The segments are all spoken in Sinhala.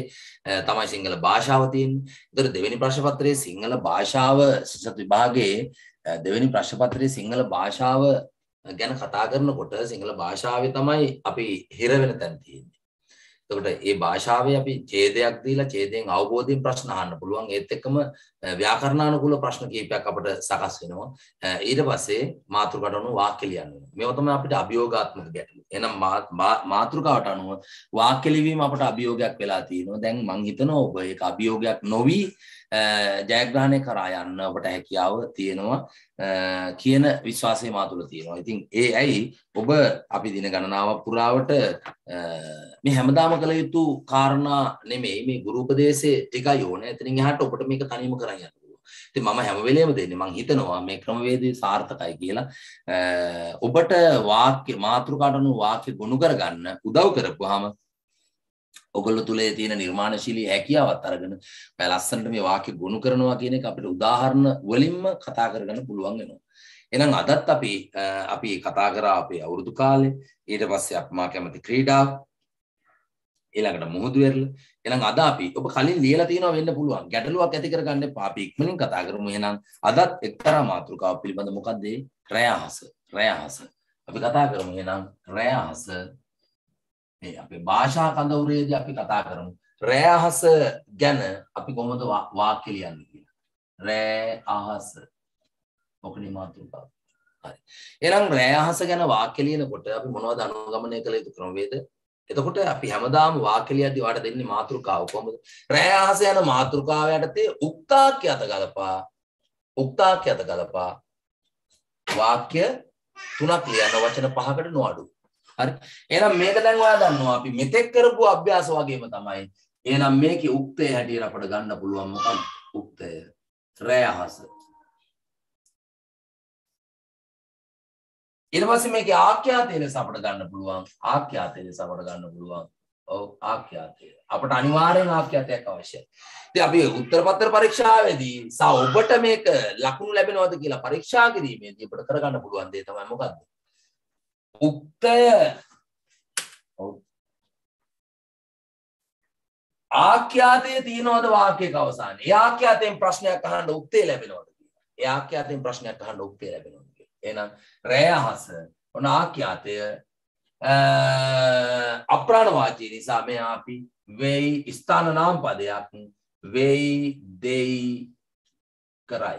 තමයි සිංහල භාෂාව තියෙන්නේ. ඒතර දෙවෙනි ප්‍රශ්න පත්‍රයේ සිංහල භාෂාව සිසත් විභාගයේ දෙවෙනි ප්‍රශ්න පත්‍රයේ සිංහල භාෂාව ගැන කතා කරනකොට සිංහල භාෂාවේ තමයි අපි හිර වෙන තැන තියෙන්නේ. එතකොට මේ භාෂාවේ අපි ඡේදයක් දීලා ඡේදයෙන් අවබෝධයෙන් ප්‍රශ්න අහන්න පුළුවන්. ඒත් එක්කම ව්‍යාකරණානුකූල ප්‍රශ්න කීපයක් අපිට සකස් වෙනවා. ඊට පස්සේ මාතෘකාවට අනුව වාක්‍ය ලියන්න වෙනවා. මේවා තමයි අපිට අභියෝගාත්මක ගැටලු. එහෙනම් මාතෘකාවට අනුව වාක්‍ය ලිවීම අපට අභියෝගයක් වෙලා තියෙනවා. දැන් මම හිතනවා ඔබ ඒක අභියෝගයක් නොවි ජයග්‍රහණය කරා යන්න ඔබට හැකියාව තියෙනවා කියන විශ්වාසය මා තුළ තියෙනවා. ඉතින් ඒ ඇයි ඔබ අපි දින ගණනාවක් පුරාවට මේ හැමදාම කළ යුතු කාරණා නෙමෙයි මේ ගුරු උපදේශයේ ටිකයි ඕනේ. එතනින් එහාට ඔබට මේක තනියම කරන් යන්න පුළුවන්. ඉතින් මම හැම වෙලේම දෙන්නේ මම හිතනවා මේ ක්‍රමවේදය සාර්ථකයි කියලා. ඔබට වාක්‍ය මාතෘකාවට අනුව වාක්‍ය ගොනු කරගන්න උදව් කරපුවාම ඔගොල්ලෝ තුලේ තියෙන නිර්මාණශීලී හැකියාවත් අරගෙන ඔය ලස්සනට මේ වාක්‍ය ගොනු කරනවා කියන එක අපිට උදාහරණ වලින්ම කතා කරගන්න පුළුවන් වෙනවා. එහෙනම් අදත් අපි කතා කරා අපේ අවුරුදු කාලේ ඊට පස්සේ මා කැමති ක්‍රීඩාව ඊළඟට මුහුදු වෙරළ. එහෙනම් අද අපි ඔබ කලින් ලියලා තියෙනවා වෙන්න පුළුවන්. ගැටලුවක් ඇති කරගන්න එපා. අපි ඉක්මනින් කතා කරමු. එහෙනම් අදත් එක්තරා මාතෘකාවක් පිළිබඳ මොකක්ද ඒ? රැයහස. අපි කතා කරමු. එහෙනම් රැයහස අපේ භාෂා කඳවුරේදී අපි කතා කරමු රැයහස ගැන අපි කොහොමද වාක්‍ය ලියන්නේ කියලා. රැයහස. ඔකනේ මාතෘකාව. හරි. එහෙනම් රැයහස ගැන වාක්‍ය ලියනකොට අපි මොනවද අනුගමනය කළ යුතු ක්‍රමවේද? එතකොට අපි හැමදාම වාක්‍ය ලියද්දී වාට දෙන්නේ මාතෘකාව කොහොමද? රැයහස යන මාතෘකාව යටතේ උක්තාක්‍ය අත ගලපා වාක්‍ය 3ක් ලියන වචන 5කට නොඅඩු. හරි. එහෙනම් මේක දැන් ඔයා දන්නවා අපි මෙතෙක් කරපු අභ්‍යාස වගේම තමයි. එහෙනම් මේකේ උක්තය හැටියට අපිට ගන්න පුළුවන් මොකක්ද? උක්තය. රැයහස. ඊට පස්සේ මේකේ ආඛ්‍යාතය ලෙස අපිට ගන්න පුළුවන්. ඔව් ආඛ්‍යාතය. අපිට අනිවාර්යෙන් ආඛ්‍යාතයක් අවශ්‍යයි. ඉතින් අපි උත්තර පත්‍ර පරීක්ෂාවේදී ඔබට මේක ලකුණු ලැබෙනවද කියලා පරීක්ෂා කිරීමේදී අපිට කරගන්න පුළුවන් දේ තමයි මොකද්ද? උක්තය ආඛ්‍යාතයේ තියනවද වාක්‍යයක අවසානයේ? ඒ ආඛ්‍යාතයෙන් ප්‍රශ්නයක් අහන්න උක්තය ලැබෙනවද කියලා? එහෙනම් රැයහස ඔන ආඛ්‍යාතය අප්‍රාණ වාචී නිසා මේ අපි වෙයි ස්ථාන නාම පදයක් වෙයි දෙයි කරයි.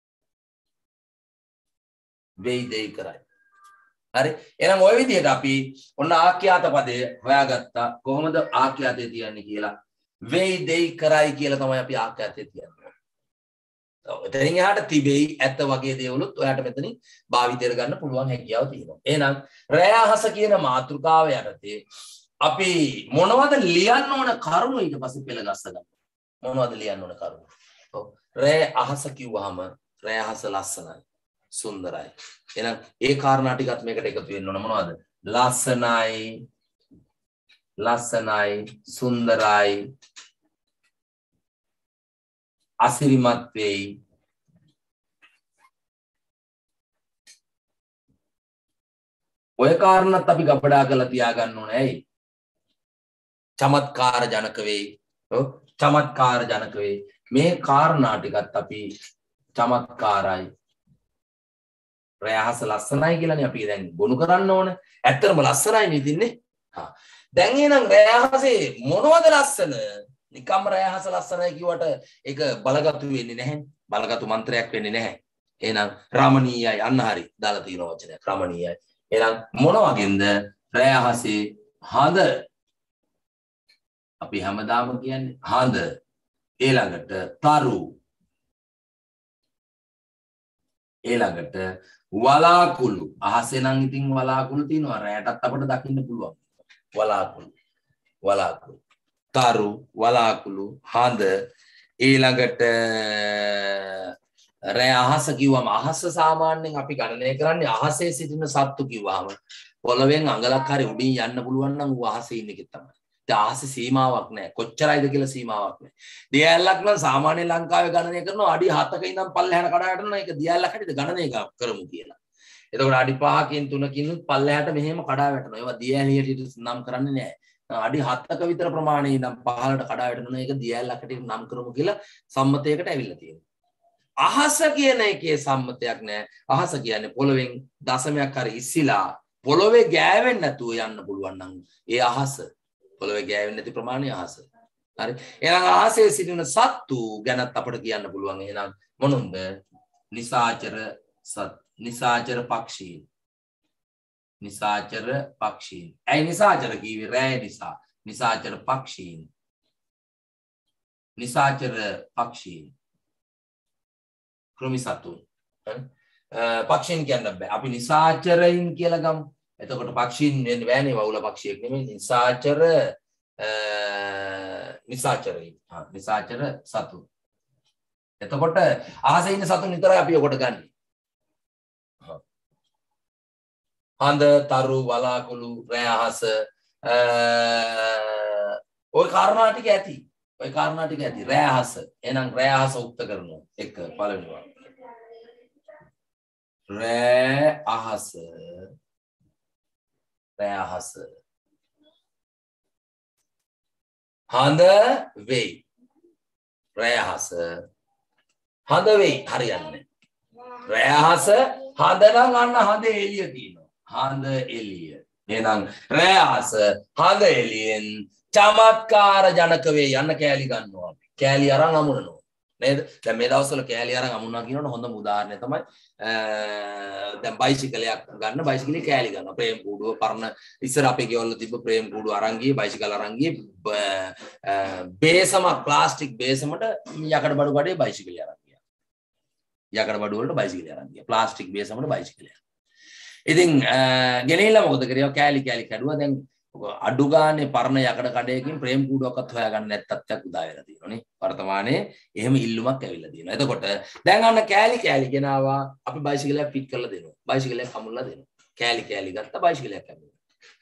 හරි. එහෙනම් ওই විදිහට අපි ඔන්න ආඛ්‍යාත පදය හොයාගත්තා. කොහොමද ආඛ්‍යාතය තියන්නේ කියලා. වෙයි දෙයි කරයි කියලා තමයි අපි ආඛ්‍යාතය තියන්නේ. එතනින් එහාට තිබෙයි ඇත්ත වගේ දේවලුත් ඔයාට මෙතනින් භාවිතයට ගන්න පුළුවන් හැකියාව තියෙනවා. එහෙනම් රැයහස කියන මාතෘකාව යටතේ අපි මොනවද ලියන්න ඕන කරුණු ඊට පස්සේ පෙළගස්ස ගන්න. මොනවද ලියන්න ඕන කරුණු? ඔව් රැයහස කිව්වහම රැයහස ලස්සනයි. සුන්දරයි. එහෙනම් ඒ කාරණා ටිකත් මේකට එකතු වෙන්න ඕන මොනවද? ලස්සනයි, සුන්දරයි, අසිරිමත් වෙයි. ඔය කාරණාත් අපි ගබඩා කරලා තියාගන්න ඕනේ. ඇයි? චමත්කාර ජනක වෙයි. ඔව් චමත්කාර ජනක වෙයි. මේ කාරණා ටිකත් අපි චමත්කාරයි රැයහස ලස්සනයි කියලානේ අපි දැන් ගොනු කරන්න ඕන. ඇත්තටම ලස්සනයි නේ ඉතින්නේ. දැන් එහෙනම් රැයහසේ මොනවද ලස්සන? නිකම්ම රැයහස ලස්සනයි කිව්වට ඒක බලගතු වෙන්නේ නැහැ. බලගතු මන්ත්‍රයක් වෙන්නේ නැහැ. එහෙනම් රමණීයයි අන්න හරි දාලා තියෙන වචනයක් රමණීයයි. එහෙනම් මොන වගේද රැයහසේ හඳ? අපි හැමදාම කියන්නේ හඳ. ඊළඟට තරු. ඊළඟට වලාකුළු. අහසේ නම් ඉතින් වලාකුළු තියෙනවා. රැයටත් අපිට දකින්න පුළුවන්. වලාකුළු. තරු, වලාකුළු, හඳ. ඊළඟට රැය අහස කිව්වම අහස සාමාන්‍යයෙන් අපි ගණනය කරන්නේ අහසේ සිටින සත්තු කිව්වම පොළවෙන් අඟලක් හරි උඩින් යන්න පුළුවන් නම් ඌ අහසේ ඉන්න එකේ තමයි. ඒ අහසේ සීමාවක් නැහැ. කොච්චරයිද කියලා සීමාවක් නැහැ. දියැලක් නම් සාමාන්‍ය ලංකාවේ ගණනය කරනවා අඩි 7ක ඉඳන් පල්ලෙහාට කඩාට යනවා. ඒක දියැලක් හැටියට ගණනය කරමු කියලා. එතකොට අඩි 5කින් 3කින් පල්ලෙහාට මෙහෙම කඩා වැටෙනවා. ඒවා දියැලියට නම් කරන්නේ නැහැ. අඩි 7ක විතර ප්‍රමාණය නම් පහළට කඩා වැටෙන එක දියැලකට නම් කරමු කියලා සම්මතයකට ඇවිල්ලා තියෙනවා. අහස කියන එකේ සම්මතයක් නැහැ. අහස කියන්නේ පොළවෙන් දශමයක් හරි ඉස්සිලා පොළවේ ගෑවෙන්නේ නැතුව යන්න පුළුවන් නම් ඒ අහස. පොළවේ ගෑවෙන්නේ නැති ප්‍රමාණය අහස. හරි. එහෙනම් අහසේ සිටින සත්තු ගැනත් අපිට කියන්න පුළුවන්. එහෙනම් මොනුන්ද? නිසාචර නිසාචර පක්ෂී. නිසාචර පක්ෂීන්. ඇයි නිසාචර කිව්වේ? රෑ නිසා. නිසාචර පක්ෂීන්. නිසාචර පක්ෂීන්. කෘමි සතුන්. පක්ෂීන් කියන්න බෑ. අපි නිසාචරයින් කියලා ගමු. එතකොට පක්ෂීන් වෙන්නේ බෑනේ වවුල පක්ෂියෙක් නෙමෙයි. නිසාචර නිසාචරයින්. නිසාචර සතුන්. එතකොට අහසේ ඉන්න සතුන් විතරයි අපි ඔකට ගන්න. හඳ, තරු, වලාකුළු, රෑ අහස ওই කාරණා ටික ඇති. ওই කාරණා ටික ඇති. රෑ අහස. එහෙනම් රෑ අහස උක්ත කරනවා. එක පළවෙනි වාක්‍යය. රෑ අහස. රෑ අහස. හඳ වෙයි. රෑ අහස. හඳ වෙයි. හරියන්නේ. රෑ අහස හඳ නම් අන්න හඳ එළිය තියෙනවා. හඳ එළිය. එහෙනම් රෑ අහස හඳ එළියෙන් චමත්කාර ජනක වේ යන්න කෑලි ගන්නවා අපි. කෑලි අරන් අමුණනවා. නේද? දැන් මේ දවස්වල කෑලි අරන් අමුණනවා කියනකොට හොඳම උදාහරණය තමයි දැන් බයිසිකලයක් ගන්න බයිසිකලේ කෑලි ගන්නවා. ප්‍රේම් කූඩුව පරණ ඉස්සර අපේ ගෙවල් වල තිබ්බ ප්‍රේම් කූඩුව අරන් ගියේ බයිසිකල් අරන් ගියේ බේසම ප්ලාස්ටික් බේසමට යකඩ බඩු කඩේ බයිසිකලේ අරන් ගියා. යකඩ බඩු වලට බයිසිකලේ අරන් ගියා. ප්ලාස්ටික් බේසමට බයිසිකලේ. ඉතින් ගෙනෙilla මොකද කරේ? කෑලි කෑලි කැඩුවා. දැන් අඩු ගානේ පරණ යකඩ කඩේකින් ප්‍රේම් කූඩුවක්වත් හොයාගන්න නැත්තත්යක් උදා වෙලා තියෙනවා නේ. වර්තමානයේ එහෙම ඉල්ලුමක් ඇවිල්ලා තියෙනවා. එතකොට දැන් අන්න කෑලි කෑලි ගෙනාවා අපි බයිසිකලයක් ෆිට කරලා දෙනවා. බයිසිකලයක් හමුල්ලා දෙනවා. කෑලි කෑලි ගත්තා බයිසිකලයක් හමුල්ලා.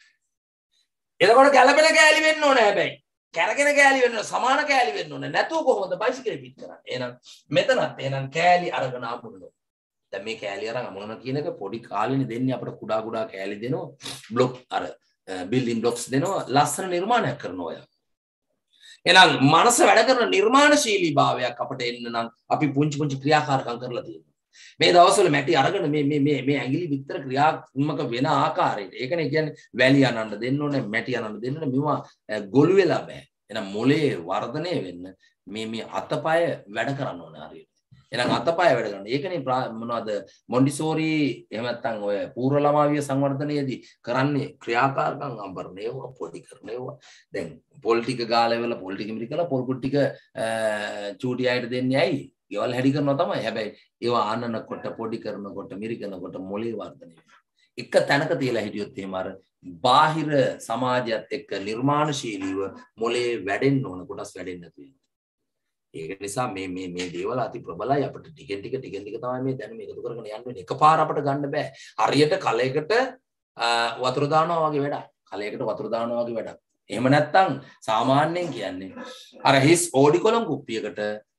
එතකොට ගැළපෙන කෑලි වෙන්න ඕනේ හැබැයි. කැරගෙන කෑලි වෙන්න ඕනේ, සමාන කෑලි වෙන්න ඕනේ. නැතුව කොහොමද බයිසිකලෙ ෆිට කරන්නේ? එහෙනම් මෙතනත් එහෙනම් කෑලි අරගෙන ආපුණා. දැන් මේ කෑලි අරන් අමුණන කියන එක පොඩි කාලෙනේ දෙන්නේ අපිට කුඩා කුඩා කෑලි දෙනවා. බ්ලොක් අර බිල්ඩින් බ්ලොක්ස් දෙනවා ලස්සන නිර්මාණයක් කරනවා ඔය. එහෙනම් මනස වැඩ කරන නිර්මාණශීලී භාවයක් අපිට එන්න නම් අපි පුංචි පුංචි ක්‍රියාකාරකම් කරලා තියෙනවා. මේ දවස්වල මැටි අරගෙන මේ ඇඟිලි විතර ක්‍රියාත්මක වෙන ආකාරයට. ඒකනේ කියන්නේ වැලි අනන්න දෙන්න ඕනේ, මැටි අනන්න දෙන්න ඕනේ. මේවා ගොළු වෙලා බෑ. එහෙනම් මොලේ වර්ධනය වෙන්න මේ අතපය වැඩ කරන්න ඕනේ හරියට. එහෙනම් අතපය වැඩ කරනවා. ඒකනේ මොනවද මොන්ඩිසෝරි එහෙම නැත්නම් ඔය පූර්ව ළමාවිය සංවර්ධනයේදී කරන්නේ ක්‍රියාකාරකම් අඹරනේවා පොඩි කරනේවා. දැන් පොල් ටික ගාලා වෙලා පොල් ටික මිරිකලා පොල් කුට් ටික චූටි අයට දෙන්නේ ඇයි? ගෙවල් හැඩි කරනවා තමයි. හැබැයි ඒවා ආනනකොට පොඩි කරනකොට මිරිකනකොට මොලේ වර්ධනය වෙනවා. එක තැනක තියලා හිටියොත් එහෙම අර බාහිර සමාජයත් එක්ක නිර්මාණශීලීව මොලේ වැඩෙන්න ඕන කොටස් වැඩෙන්න නැතු වෙනවා. ඒක නිසා මේ දේවල් අති ප්‍රබලයි අපිට ටිකෙන් ටික තමයි මේ දැනුම එකතු කරගෙන යන්න වෙන්නේ. එකපාර අපිට ගන්න බෑ. හරියට කලයකට වතුර දානවා වගේ වැඩක්. කලයකට වතුර දානවා වගේ වැඩක්. එහෙම නැත්නම් සාමාන්‍යයෙන් කියන්නේ අර හිස් ඕඩිකොලම් කුප්පියකට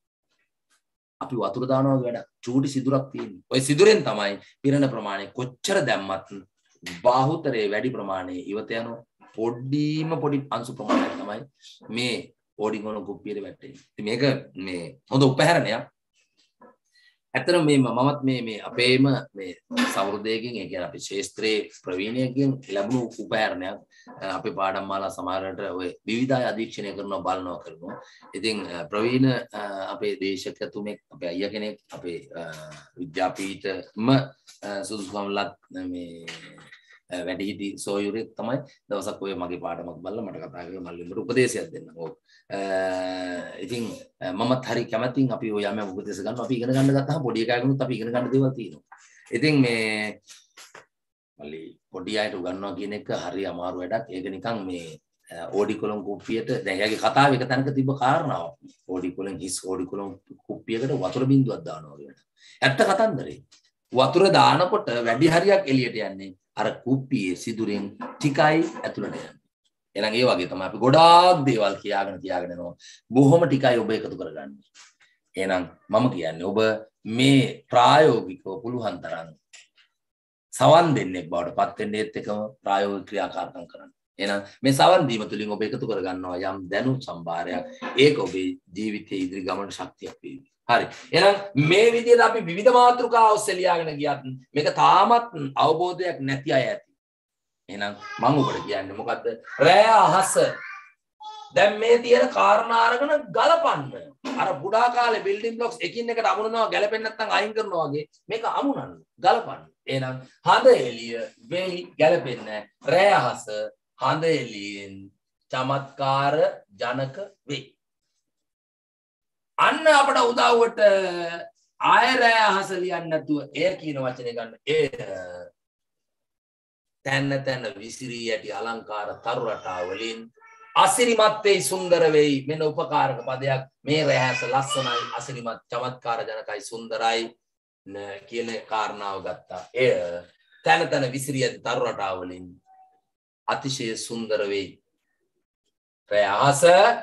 අපි වතුර දානවා වගේ වැඩක්. චූටි සිදුරක් තියෙනවා. ওই සිදුරෙන් තමයි පිරෙන ප්‍රමාණය කොච්චර දැම්මත් බාහුතරේ වැඩි ප්‍රමාණය ඉවත යනවා. පොඩි අංශු ප්‍රමාණයක් තමයි මේ ඕඩිගොන කුප්පියට වැටෙන්නේ. ඉතින් මේක මේ හොඳ උපහැරණයක්. ඇත්තටම මමත් මේ අපේම මේ සමෘද්ධයකින් ඒ කියන්නේ අපේ ශාස්ත්‍රයේ ප්‍රවීණයෙක්ගෙන් ලැබුණු උපහැරණයක්. අපේ පාඩම් මාලා සමහරකට ඔය විවිධ අධීක්ෂණය කරනවා. ඉතින් ප්‍රවීණ අපේ දේශකතුමෙක් අපේ අයියා කෙනෙක් අපේ විද්‍යාපීඨම සුදුසුකම් ලත් මේ වැඩිහිටි සෝයුරෙක් තමයි දවසක් ඔය මගේ පාඩමක් බලලා මට කතා කරලා මල්ලින්ට උපදේශයක් දෙන්න. ඉතින් මමත් හරි කැමැතින් අපි ඔය යම උපදේශ ගන්නවා. අපි ඉගෙන ගන්න ගත්තාම පොඩි එකාගෙනුත් අපි ඉගෙන ගන්න දේවල් තියෙනවා. ඉතින් මේ මල්ලි පොඩි අයට උගන්වනවා කියන එක හරි අමාරු වැඩක්. ඒක නිකන් මේ ඕඩිකොලම් කුප්පියට දැන් එයාගේ කතාව එක තැනක තිබ්බ කාරණාවක්. ඕඩිකොලම් හිස් ඕඩිකොලම් කුප්පියකට වතුර බින්දුවක් දානවා කියන. ඇත්ත කතන්දරේ. වතුර දානකොට වැඩි හරියක් එළියට යන්නේ අර කුප්පියේ සිදුරෙන් ටිකයි ඇතුළට යන්නේ. එහෙනම් ඒ වගේ තමයි අපි ගොඩාක් දේවල් කියාගෙන යනවා. බොහොම ටිකයි ඔබ එකතු කරගන්නේ. එහෙනම් මම කියන්නේ ඔබ මේ ප්‍රායෝගිකව පුළුවන් තරම් සවන් දෙන්නෙක් බවට පත් වෙන්න ඒත් එකම ප්‍රායෝගික ක්‍රියාකාරකම් කරන්න. එහෙනම් මේ සවන් දීම තුලින් ඔබ එකතු කර ගන්නවා යම් දැනුම් සම්භාරයක්. ඒක ඔබේ ජීවිතයේ ඉදිරි ගමන ශක්තියක් වේවි. හරි. එහෙනම් මේ විදිහට අපි විවිධ මාතෘකා ඔස්සේ ලියාගෙන ගියත් මේක තාමත් අවබෝධයක් නැති අය ඇති. එහෙනම් මම ඔබට කියන්නේ මොකද්ද? රෑ අහස. දැන් මේ තියෙන කාරණා අරගෙන ගලපන්න. අර බුඩා කාලේ බිල්ඩින් බ්ලොක්ස් එකින් එකට අමුණනවා ගැලපෙන්නේ නැත්නම් අයින් කරනවා වගේ මේක අමුණන්න ගලපන්න. එහෙනම් හඳ එළිය වෙයි ගැලපෙන්නේ රෑ අහස හඳ එළියෙන් චමත්කාර ජනක වෙයි. අන්න අපට උදව්වට ආය රෑ අහස ලියන්න නැතුව එය කියන වචනේ ගන්න. එය තැන්න තැන්න විසිරී යටි අලංකාර තරු රටා වලින් අසිරිමත් වෙයි සුන්දර වෙයි. මෙන්න උපකාරක පදයක්. මේ රැහැස ලස්සනයි අසිරිමත් චමත්කාර ජනකයි සුන්දරයි කියන කාරණාව ගත්තා. එය තැන තැන විසිරී යටි තරු රටා වලින් අතිශය සුන්දර වෙයි. රැහැස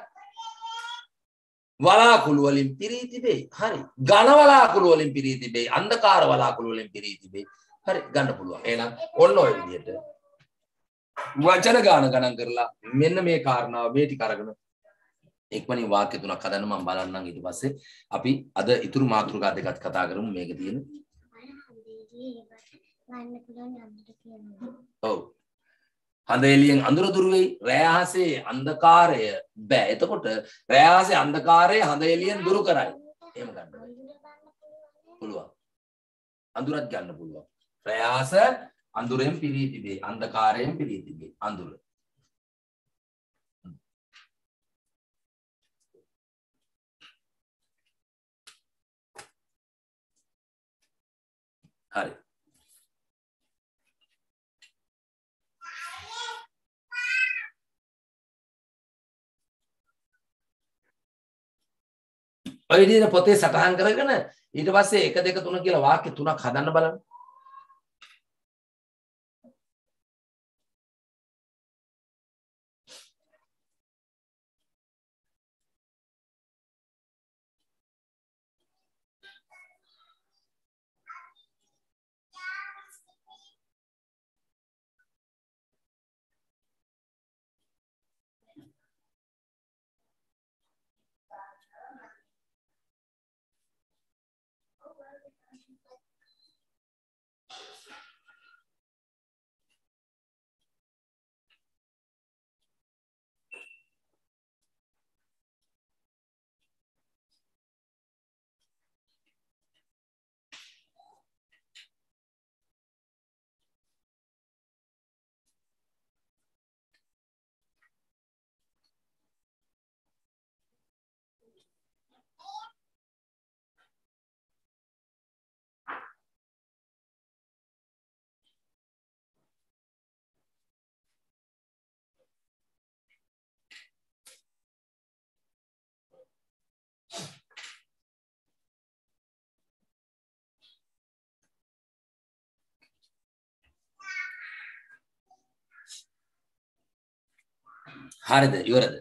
වලාකුළු වලින් පිරී තිබේ. හරි. ඝන වලාකුළු වලින් පිරී තිබේ. අන්ධකාර වලාකුළු වලින් පිරී තිබේ. හරි ගන්න පුළුවන්. එහෙනම් ඔන්න ඔය විදිහට වචන ගණන් කරලා මෙන්න මේ කාරණාව මේ ටික අරගෙන එක්මනින් වාක්‍ය තුනක් හදන්න මම බලන්නම්. ඊට පස්සේ අපි අද ඉතුරු මාතෘකා දෙකක් කතා කරමු. මේක තියෙන ඔව් හඳ එළියෙන් අඳුර දුර වෙයි. රෑ අහසේ අන්ධකාරය බෑ. එතකොට රෑ අහසේ අන්ධකාරය හඳ එළියෙන් දුරු කරයි. එහෙම ගන්න පුළුවන්. අඳුරත් ගන්න පුළුවන්. රෑ අහස අඳුරෙන් පිරී තිබේ. අන්ධකාරයෙන් පිරී තිබේ. අඳුර. හරි. ඔය විදිහට පොතේ සටහන් කරගෙන ඊට පස්සේ 1 2 3 කියලා වාක්‍ය තුනක් හදන්න බලන්න. හරිද? ඉවරද?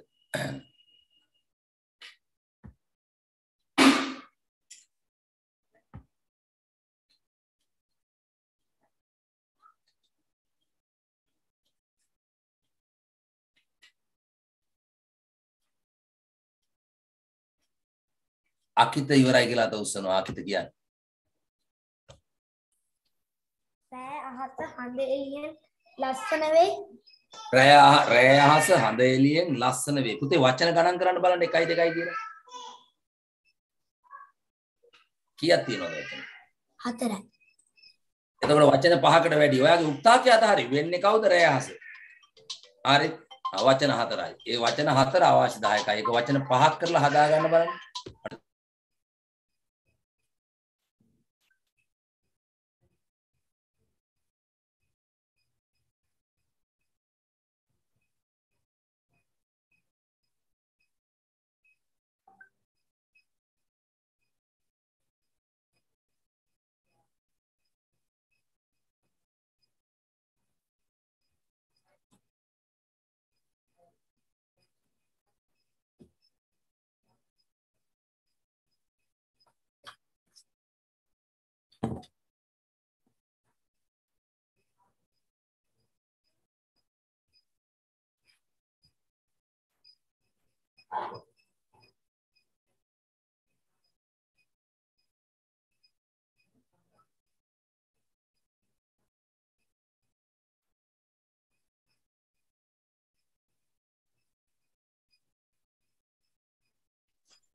අකිත ඉවරයි කියලා අත උස්සනවා. අකිත කියන්නේ රෑ අහස හඳ එළියෙන් ලස්සන වෙයි. රෑ අහස හඳ එළියෙන් ලස්සන වේ. පුතේ වචන ගණන් කරන්න බලන්න 1 2 කියලා. කීයක් තියෙනවද වචන? 4යි. එතකොට වචන 5කට වැඩි. ඔයාගේ උක්තාකය අතහරි වෙන්නේ කවුද? රෑ අහස. හරි. වචන 4යි. ඒ වචන 4 අවශ්‍ය 10යි. ඒක වචන 5ක් කරලා හදා ගන්න බලන්න.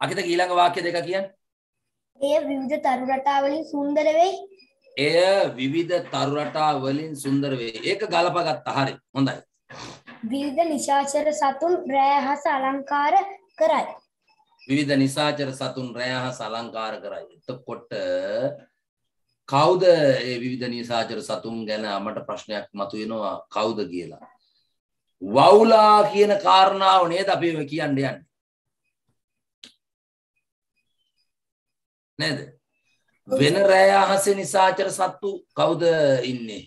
අකිත ඊළඟ වාක්‍ය දෙක කියන්නේ. එය විවිධ තරු රටා වලින් සුන්දර වෙයි. එය විවිධ තරු රටා වලින් සුන්දර වේ. ඒක ගලපගත්තා. හරි. හොඳයි. විවිධ නිශාචර සතුන් රෑහස අලංකාර කරයි. විවිධ නිසාචර සතුන් රෑහස අලංකාර කරයි. එතකොට කවුද මේ විවිධ නිසාචර සතුන් ගැන අපට ප්‍රශ්නයක් මතුවෙනවා කවුද කියලා. වවුලා කියන කාරණාව නේද අපි කියන්න යන්නේ. නේද? වෙන රෑහස නිසාචර සත්තු කවුද ඉන්නේ?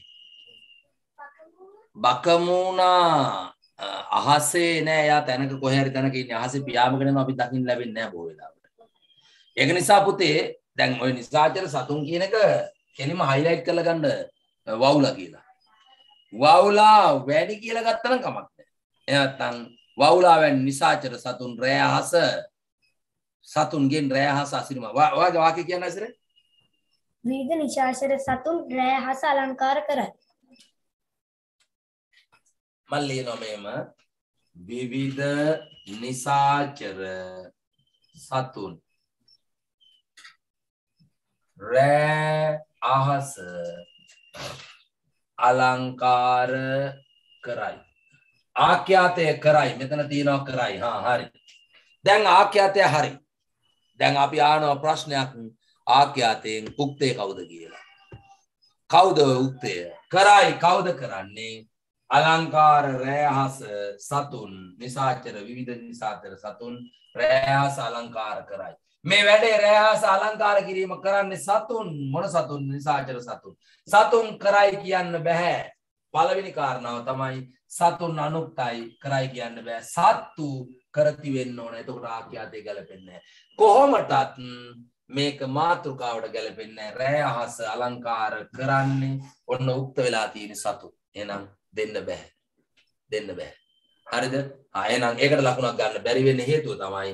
බකමුණා අහසේ නෑ. යා තැනක කොහේ හරි තැනක ඉන්නේ. අහසේ පියාඹගෙන යනවා අපි දකින්න ලැබෙන්නේ නෑ බොහෝ වෙලාවට. ඒක නිසා පුතේ දැන් ওই නිසාචර සතුන් කියන එක කෙලිම හයිලයිට් කරලා ගන්න වවුලා කියලා. වවුලා වැඩි කියලා ගත්තා නම් කමක් නෑ. එහෙනම් වවුලා වැනි නිසාචර සතුන් රෑහස සතුන්ගෙන් රෑහස අසිරිම. ඔයාගේ වාක්‍ය කියන්න ඇසරේ? විවිධ නිශාචර සතුන් රෑහස අලංකාර කරයි. මම ලියනවා මෙහෙම විවිධ නිසාචර සතුන් රෑ අහස අලංකාර කරයි. ආඛ්‍යාතය කරයි. මෙතන තියෙනවා කරයි. හරි. දැන් ආඛ්‍යාතය හරි. දැන් අපි ආනවා ප්‍රශ්නයක් ආඛ්‍යාතයෙන් උක්තේ කවුද කියලා. කවුද උක්තය? කරයි කවුද කරන්නේ? අලංකාර රෑහස සතුන් නිසාචර විවිධ නිසාචර සතුන් රෑහස අලංකාර කරයි. මේ වැඩේ රෑහස අලංකාර කිරීම කරන්නේ සතුන්. මොන සතුන්? නිසාචර සතුන්. සතුන් කරයි කියන්න බෑ. පළවෙනි කාරණාව තමයි සතුන් අනුක්තයි කරයි කියන්න බෑ. සත්තු කරති වෙන්න ඕන. එතකොට ආඛ්‍යාතේ ගැලපෙන්නේ නැහැ. කොහොමටත් මේක මාතෘකාවට ගැලපෙන්නේ නැහැ. රෑහස අලංකාර කරන්නේ ඔන්න උක්ත වෙලා තියෙන සතුන්. එහෙනම් දෙන්න බෑ. දෙන්න බෑ. හරිද? එහෙනම් ඒකට ලකුණක් ගන්න බැරි වෙන්න හේතුව තමයි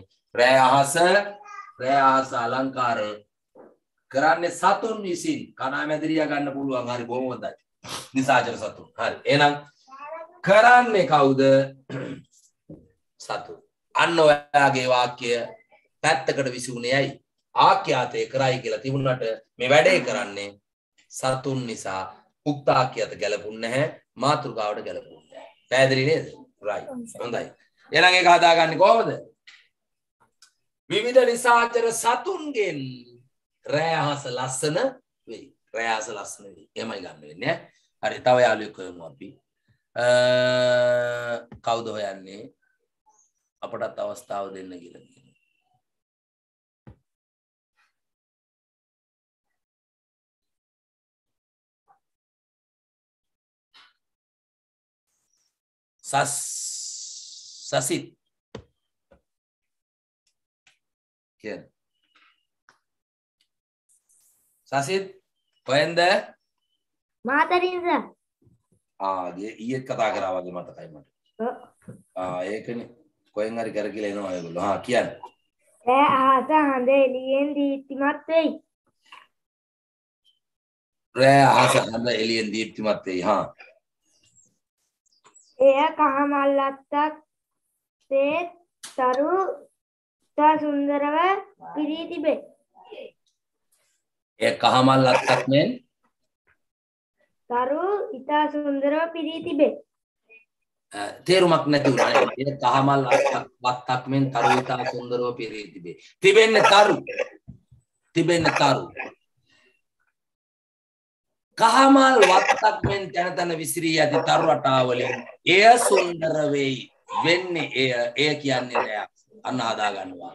රෑහස අලංකාර කරන්නේ සතුන් විසින්. කණාමැදිරියා ගන්න පුළුවන්. හරි බොහොම හොඳයි. නිසාචර සතුන්. හරි. එහෙනම් කරන්නේ කවුද? සතුන්. අන්න ඔයාගේ වාක්‍ය පැත්තකට විසුණේ ඇයි? ආඛ්‍යාතය කරයි කියලා තිබුණාට මේ වැඩේ කරන්නේ සතුන් නිසා උක්ත ආඛ්‍යාත ගැලපුන්නේ නැහැ. මාතෘකාවට ගැලපුන්නේ නැහැ. පැහැදිලි නේද? right. හොඳයි. එහෙනම් ඒක හදාගන්නේ කොහොමද? විවිධ නිසාචර සතුන්ගෙන් රෑහස ලස්සන වෙයි. රෑහස ලස්සන වෙයි. එහෙමයි ගන්න වෙන්නේ. හරි. තව යාළුවෙක් හොයමු අපි. කවුද හොයන්නේ? අපටත් අවස්ථාව දෙන්න කියලා. සසිත් කියන සසිත් කොහෙන්ද? මාතරින්ද. ඊයේත් කතා කරා වගේ මතකයි මට. ඒකනේ කොහෙන් හරි කරකිලා එනවා ඒගොල්ලෝ. කියන්නේ. රෑ අහස හඳ එළියෙන් දීප්තිමත් වෙයි. රෑ අහස හඳ එළියෙන් දීප්තිමත් වෙයි. එය කහමල්ලත්තක් සේ තරු ඉතා සුන්දරව පිරී තිබේ. ඒ කහමල් අත්තක් මෙන් තරු ඉතා සුන්දරව පිරී තිබේ. තේරුමක් නැති වුණා. ඒ කහමල් අත්තක් මෙන් තරු ඉතා සුන්දරව පිරී තිබේ. තිබෙන්නේ තරු. කහමල් වත්තක් මෙන් තන තන විසිරී ඇති තරු රටාවලින් එය සුන්දර වෙයි. වෙන්නේ එය කියන්නේ නෑ. අන්න හදා ගන්නවා.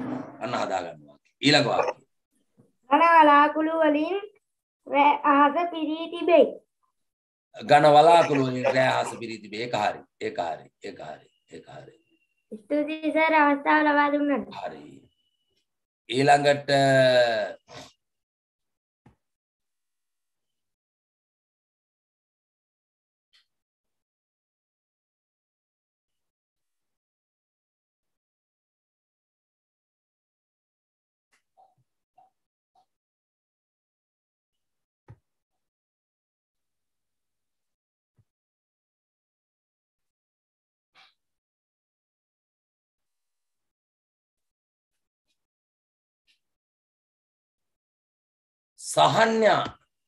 ඊළඟ වාක්‍යය. ඝන වලාකුළු වලින් රෑ අහස පිරී තිබේ. ඝන වලාකුළු වලින් රෑ අහස පිරී තිබේ. ඒක හරි. ස්තුතියි සර් අවස්ථාව ලබා දුන්නට. හරි. ඊළඟට Sahanya.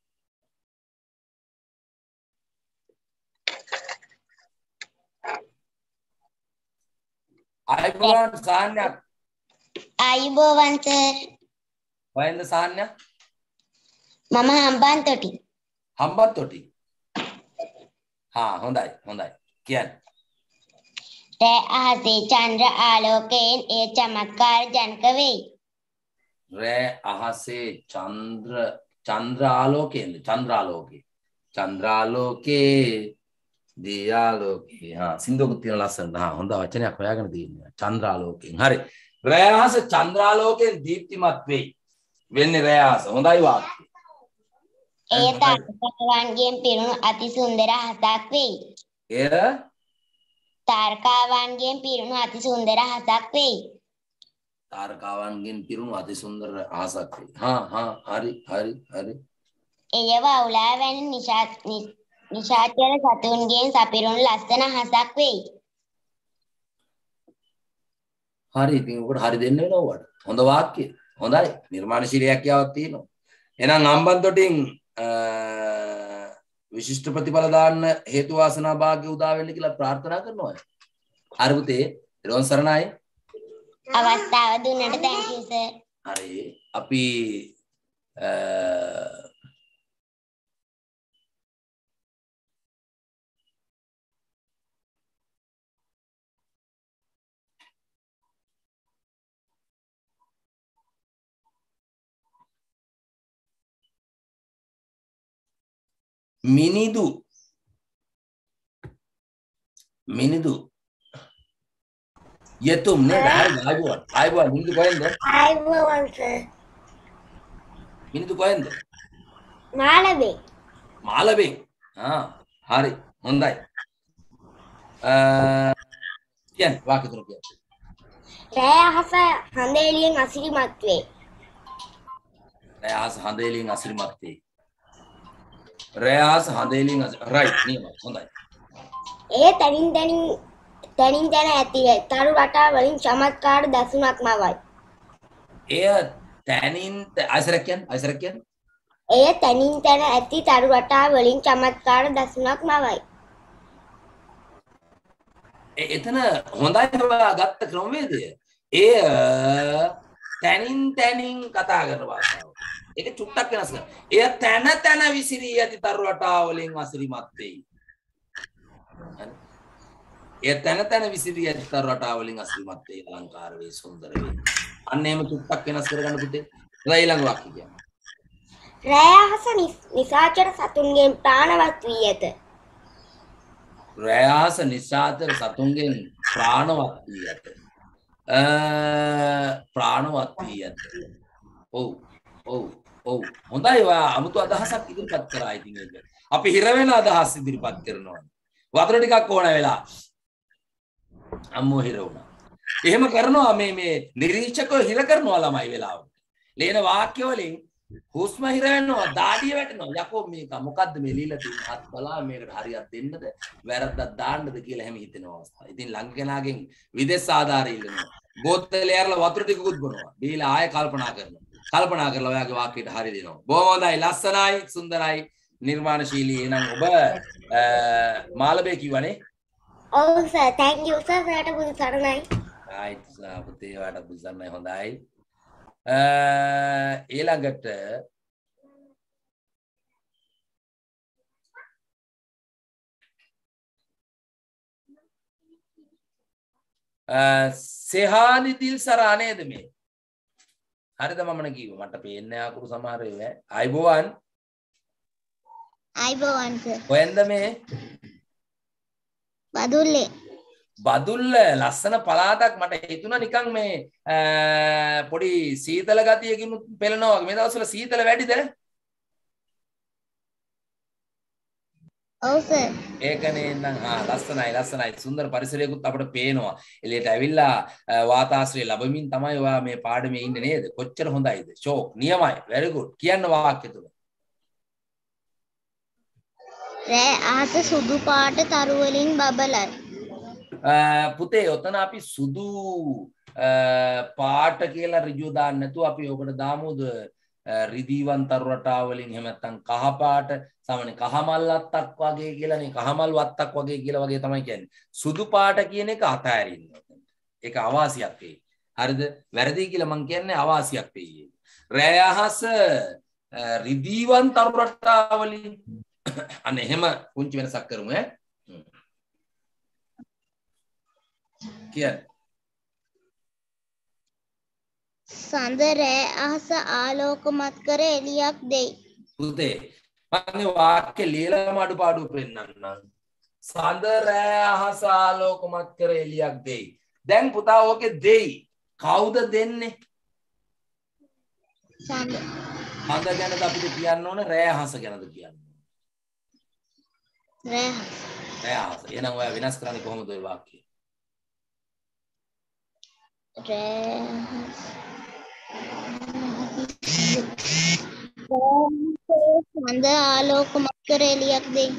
Ayubowan Sahanya. Ayubowan sir. Kohenද Sahanya? මම හම්බන්තොටි. හම්බන්තොටි. හොඳයි හොඳයි. කියන්න. රෑ අහසේ චන්ද්‍ර ආලෝකයෙන් ඒ චමත්කාර ජනක වෙයි. රෑ අහසේ චන්ද්‍රාලෝකයෙන් චන්ද්‍රාලෝකේ දියාලෝකේ සින්දුවකුත් තියෙන ලස්සනට හොඳ වචනයක් හොයාගෙන තියෙනවා චන්ද්‍රාලෝකයෙන් හරි රෑ අහස චන්ද්‍රාලෝකයෙන් දීප්තිමත් වෙයි වෙන්නේ රෑ අහස හොඳයි වාක්‍යය එය තාරකාවන්ගෙන් පිරුණු අති සුන්දර අහසක් වෙයි. එය තාරකාවන්ගෙන් පිරුණු අති සුන්දර අහසක් වෙයි. තාරකාවන්ගෙන් පිරුණු අති සුන්දර අහසක් වෙයි. හරි. එය වවුලා වැනි නිශාචර සතුන්ගෙන් සපිරුණු ලස්සන අහසක් වෙයි. හරි ඉතින් ඔකට හරි දෙන්න වෙනවා ඔයාලට. හොඳ වාක්‍ය. හොඳයි. නිර්මාණශීලී හැකියාවක් තියෙනවා. එහෙනම් අම්බන්තොටින් විශිෂ්ට ප්‍රතිඵල දාන්න හේතු වාසනා භාග්‍ය උදා වෙන්න කියලා ප්‍රාර්ථනා කරනවා. හරි පුතේ. ඊළඟ සරණයි. අවස්ථාව දුන්නට thank you sir. හරි. අපි මිනිදු යතුම් නේද ආයිබෝන් මිනිදු කොහෙන්ද ආයිබෝවන් සර්. මිනිදු කොහෙන්ද මාළඹේ. හරි හොඳයි කියන්න වාක්‍ය තුන කියන්න රෑ අහස හඳ එළියෙන් අසිරිමත් වේ. රෑ අහස හඳ එළියෙන් අසිරිමත් වේ රෑ අහස හඳ එළියෙන් රයිට් නියමයි හොඳයි එය තනින් තැන ඇති තරු රටා වලින් චමත්කාර දසුනක් මවයි. එය තැනින් අයිසරක් කියන්න එය තනින් තැන ඇති තරු රටා වලින් චමත්කාර දසුනක් මවයි. එතන හොඳයි ඔයා ගත්ත ක්‍රමවේදය. එය තැනින් කතා කරන භාෂාව. ඒක චුට්ටක් වෙනස් කරනවා. එය තැන විසිරී ඇති තරු රටා වලින් අසිරිමත් වෙයි. එය තැන විසිරී ඇති තරු රටා වලින් අසිරිමත් වෙයි අලංකාර වෙයි සුන්දර වෙයි. අන්න එහෙම චුට්ටක් වෙනස් කරගන්න පුතේ. ඊළඟ වාක්‍ය කියන්න. රෑ අහස නිසාචර සතුන්ගෙන් ප්‍රාණවත් වී ඇත. රෑ අහස නිසාචර සතුන්ගෙන් ප්‍රාණවත් වී ඇත. ඔව් හොඳයි ඔයා අමුතු අදහසක් ඉදිරිපත් කරා ඉතින් ඒක. අපි හිර වෙන අදහස් ඉදිරිපත් කරනවා. වතුර ටිකක් ඕන වෙලා. අම්මෝ හිර වුණා. එහෙම කරනවා මේ නිරීක්ෂකව හිර කරනවා ළමයි වෙලාවට. ලේන වාක්‍ය වලින් හුස්ම හිර වෙනවා දාඩිය වැටෙනවා. යකෝ මේක මොකද්ද මේ ලීලා තියෙන හත් බලා මේකට හරියක් දෙන්නද වැරද්දක් දාන්නද කියලා හැම හිතෙන අවස්ථාව. ඉතින් ළඟ කෙනාගෙන් විදේශ ආධාරය ඉල්ලනවා. බෝතලේ ඇරලා වතුර ටිකකුත් බොනවා. බීලා ආයෙ කල්පනා කරනවා. කල්පනා කරලා ඔයාගේ වාක්‍යයට හරිය දෙනවා. බොහොම හොඳයි ලස්සනයි සුන්දරයි නිර්මාණශීලී. එහෙනම් ඔබ මාළඹේ කිව්වනේ. ඔව් සර් thank you sir. සර්ට බුදු සරණයි. right පුතේ ඔයාට බුදු සරණයි හොඳයි. ඊළඟට සෙහානි දිල්සරා නේද මේ? හරිද මමන කිව්වා මට පේන්නේ අකුරු සමහර ඒවා. අයිබෝවන් සර්. කොහෙන්ද මේ? බදුල්ල ලස්සන පළාතක් මට හිතුණා නිකන් මේ පොඩි සීතල ගතියකින් පෙළනවා වගේ. මේ දවස්වල සීතල වැඩිද? ඔව් සර්. ඒකනේ නම් ලස්සනයි සුන්දර පරිසරයකුත් අපිට පේනවා. එළියට ඇවිල්ලා වාතාශ්‍රය ලැබමින් තමයි ඔයා මේ පාඩමේ ඉන්නේ නේද? කොච්චර හොඳයිද? ෂෝක් නියමයි. very good. කියන්න වාක්‍ය තුන. රෑ අහස සුදු පාට තරු වලින් බබලයි. පුතේ ඔතන අපි සුදු පාට කියලා ඍජුව දාන්න නැතුව අපි ඔකට දාමුද රිදීවන් තරු රටාව වලින් එහෙම නැත්නම් කහ පාට සාමාන්‍ය කහමල් වත්තක් වගේ කියලානේ කහමල් වත්තක් වගේ කියලා වගේ තමයි කියන්නේ. සුදු පාට කියන එක අතහැරින්න. ඒක අවාසියක් වෙයි. හරිද? වැරදි කියලා මම කියන්නේ අවාසියක් වෙයි. රෑ අහස රිදීවන් තරු රටාව වලින් අන්න එහෙම පුංචි වෙනසක් කරමු ඈ. කියන්නේ සඳ රෑ අහස ආලෝකමත් කර එළියක් දෙයි. පුතේ මම වාක්‍ය ලියලාම අඩුපාඩු පෙන්නන්නම්. සඳ රෑ අහස ආලෝකමත් කර එළියක් දෙයි. දැන් පුතා ඕකේ දෙයි. කවුද දෙන්නේ? සඳ. සඳ ගැනද අපිට කියන්න ඕනේ රෑ අහස ගැනද කියන්න ඕනේ? රෑ අහස. රෑ අහස. එහෙනම් ඔයා වෙනස් කරන්නේ කොහොමද ওই වාක්‍යය? රෑ අහස. සඳ ආලෝකමත් කර එළියක් දෙයි.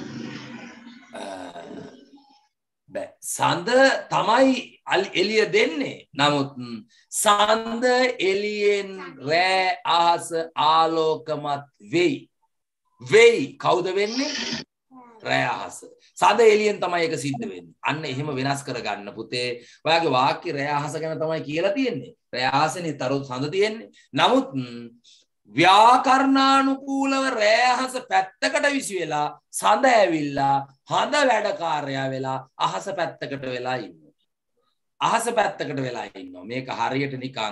බෑ සඳ තමයි එළිය දෙන්නේ. නමුත් සඳ එළියෙන් රෑ අහස ආලෝකමත් වෙයි. වෙයි කවුද වෙන්නේ? රෑ අහස. සඳ එළියෙන් තමයි ඒක සිද්ධ වෙන්නේ. අන්න එහෙම වෙනස් කරගන්න පුතේ. ඔයාගේ වාක්‍ය රෑ අහස ගැන තමයි කියලා තියෙන්නේ. රෑ අහසනේ තරු සඳ තියෙන්නේ. නමුත් ව්‍යාකරණානුකූලව රෑ අහස පැත්තකට විසි වෙලා සඳ ඇවිල්ලා හඳ වැඩකාරයා වෙලා අහස පැත්තකට වෙලා ඉන්නවා. අහස පැත්තකට වෙලා ඉන්නවා. මේක හරියට නිකන්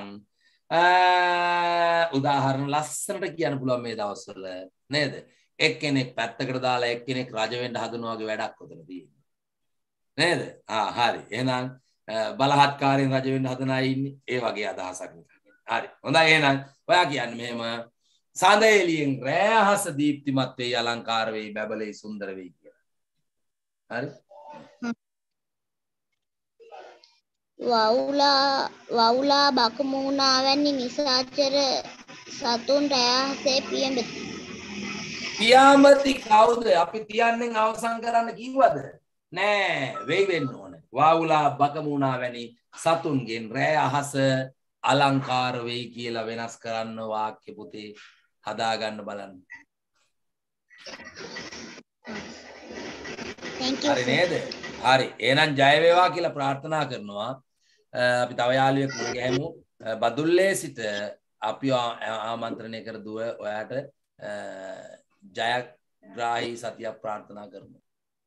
උදාහරණ ලස්සනට කියන්න පුළුවන් මේ දවස්වල නේද? එක්කෙනෙක් පැත්තකට දාලා එක්කෙනෙක් රජ වෙන්න හදනවා වගේ වැඩක් උතන තියෙනවා. නේද? හරි. එහෙනම් බලහත්කාරයෙන් රජ වෙන්න හදන අය ඉන්නේ. ඒ වගේ අදහසක් නිකන්. හරි. හොඳයි එහෙනම් ඔයා කියන්නේ මෙහෙම සඳ එළියෙන් රෑ අහස දීප්තිමත් වෙයි අලංකාර වෙයි බබලෙයි සුන්දර වෙයි කියලා. හරි? වවුලා බකමූණා වැනි නිසාචර සතුන් රෑ අහසේ පියඹති. පියාඹති කවුද? අපි තියන්නෙන් අවසන් කරන්න කිව්වද? නෑ වෙයි වෙන්න ඕනේ. වවුලා බකමූණා වැනි සතුන්ගෙන් රෑ අහස අලංකාර වෙයි කියලා වෙනස් කරන්න වාක්‍ය පුතේ හදාගන්න බලන්න. හරි නේද? හරි. එහෙනම් ජය වේවා කියලා ප්‍රාර්ථනා කරනවා. අපි තව යාළුවෙක් මුණ ගැහෙමු. බදුල්ලේ සිට අපි ආමන්ත්‍රණය කර දුව ඔයාට ජයග්‍රාහී සතියක් ප්‍රාර්ථනා කරමු.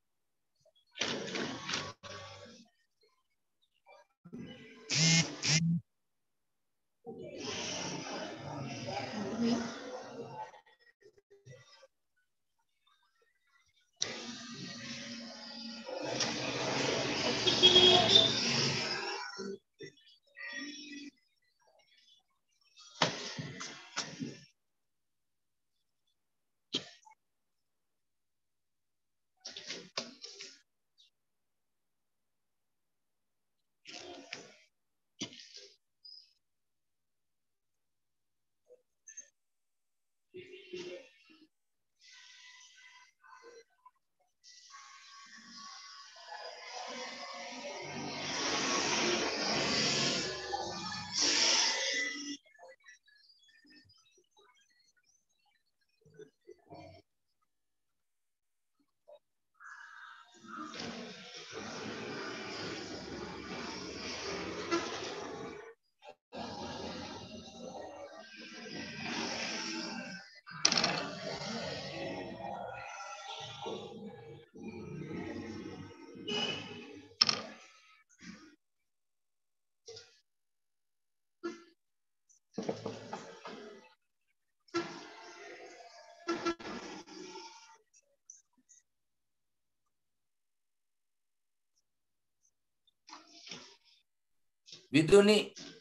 විදුනි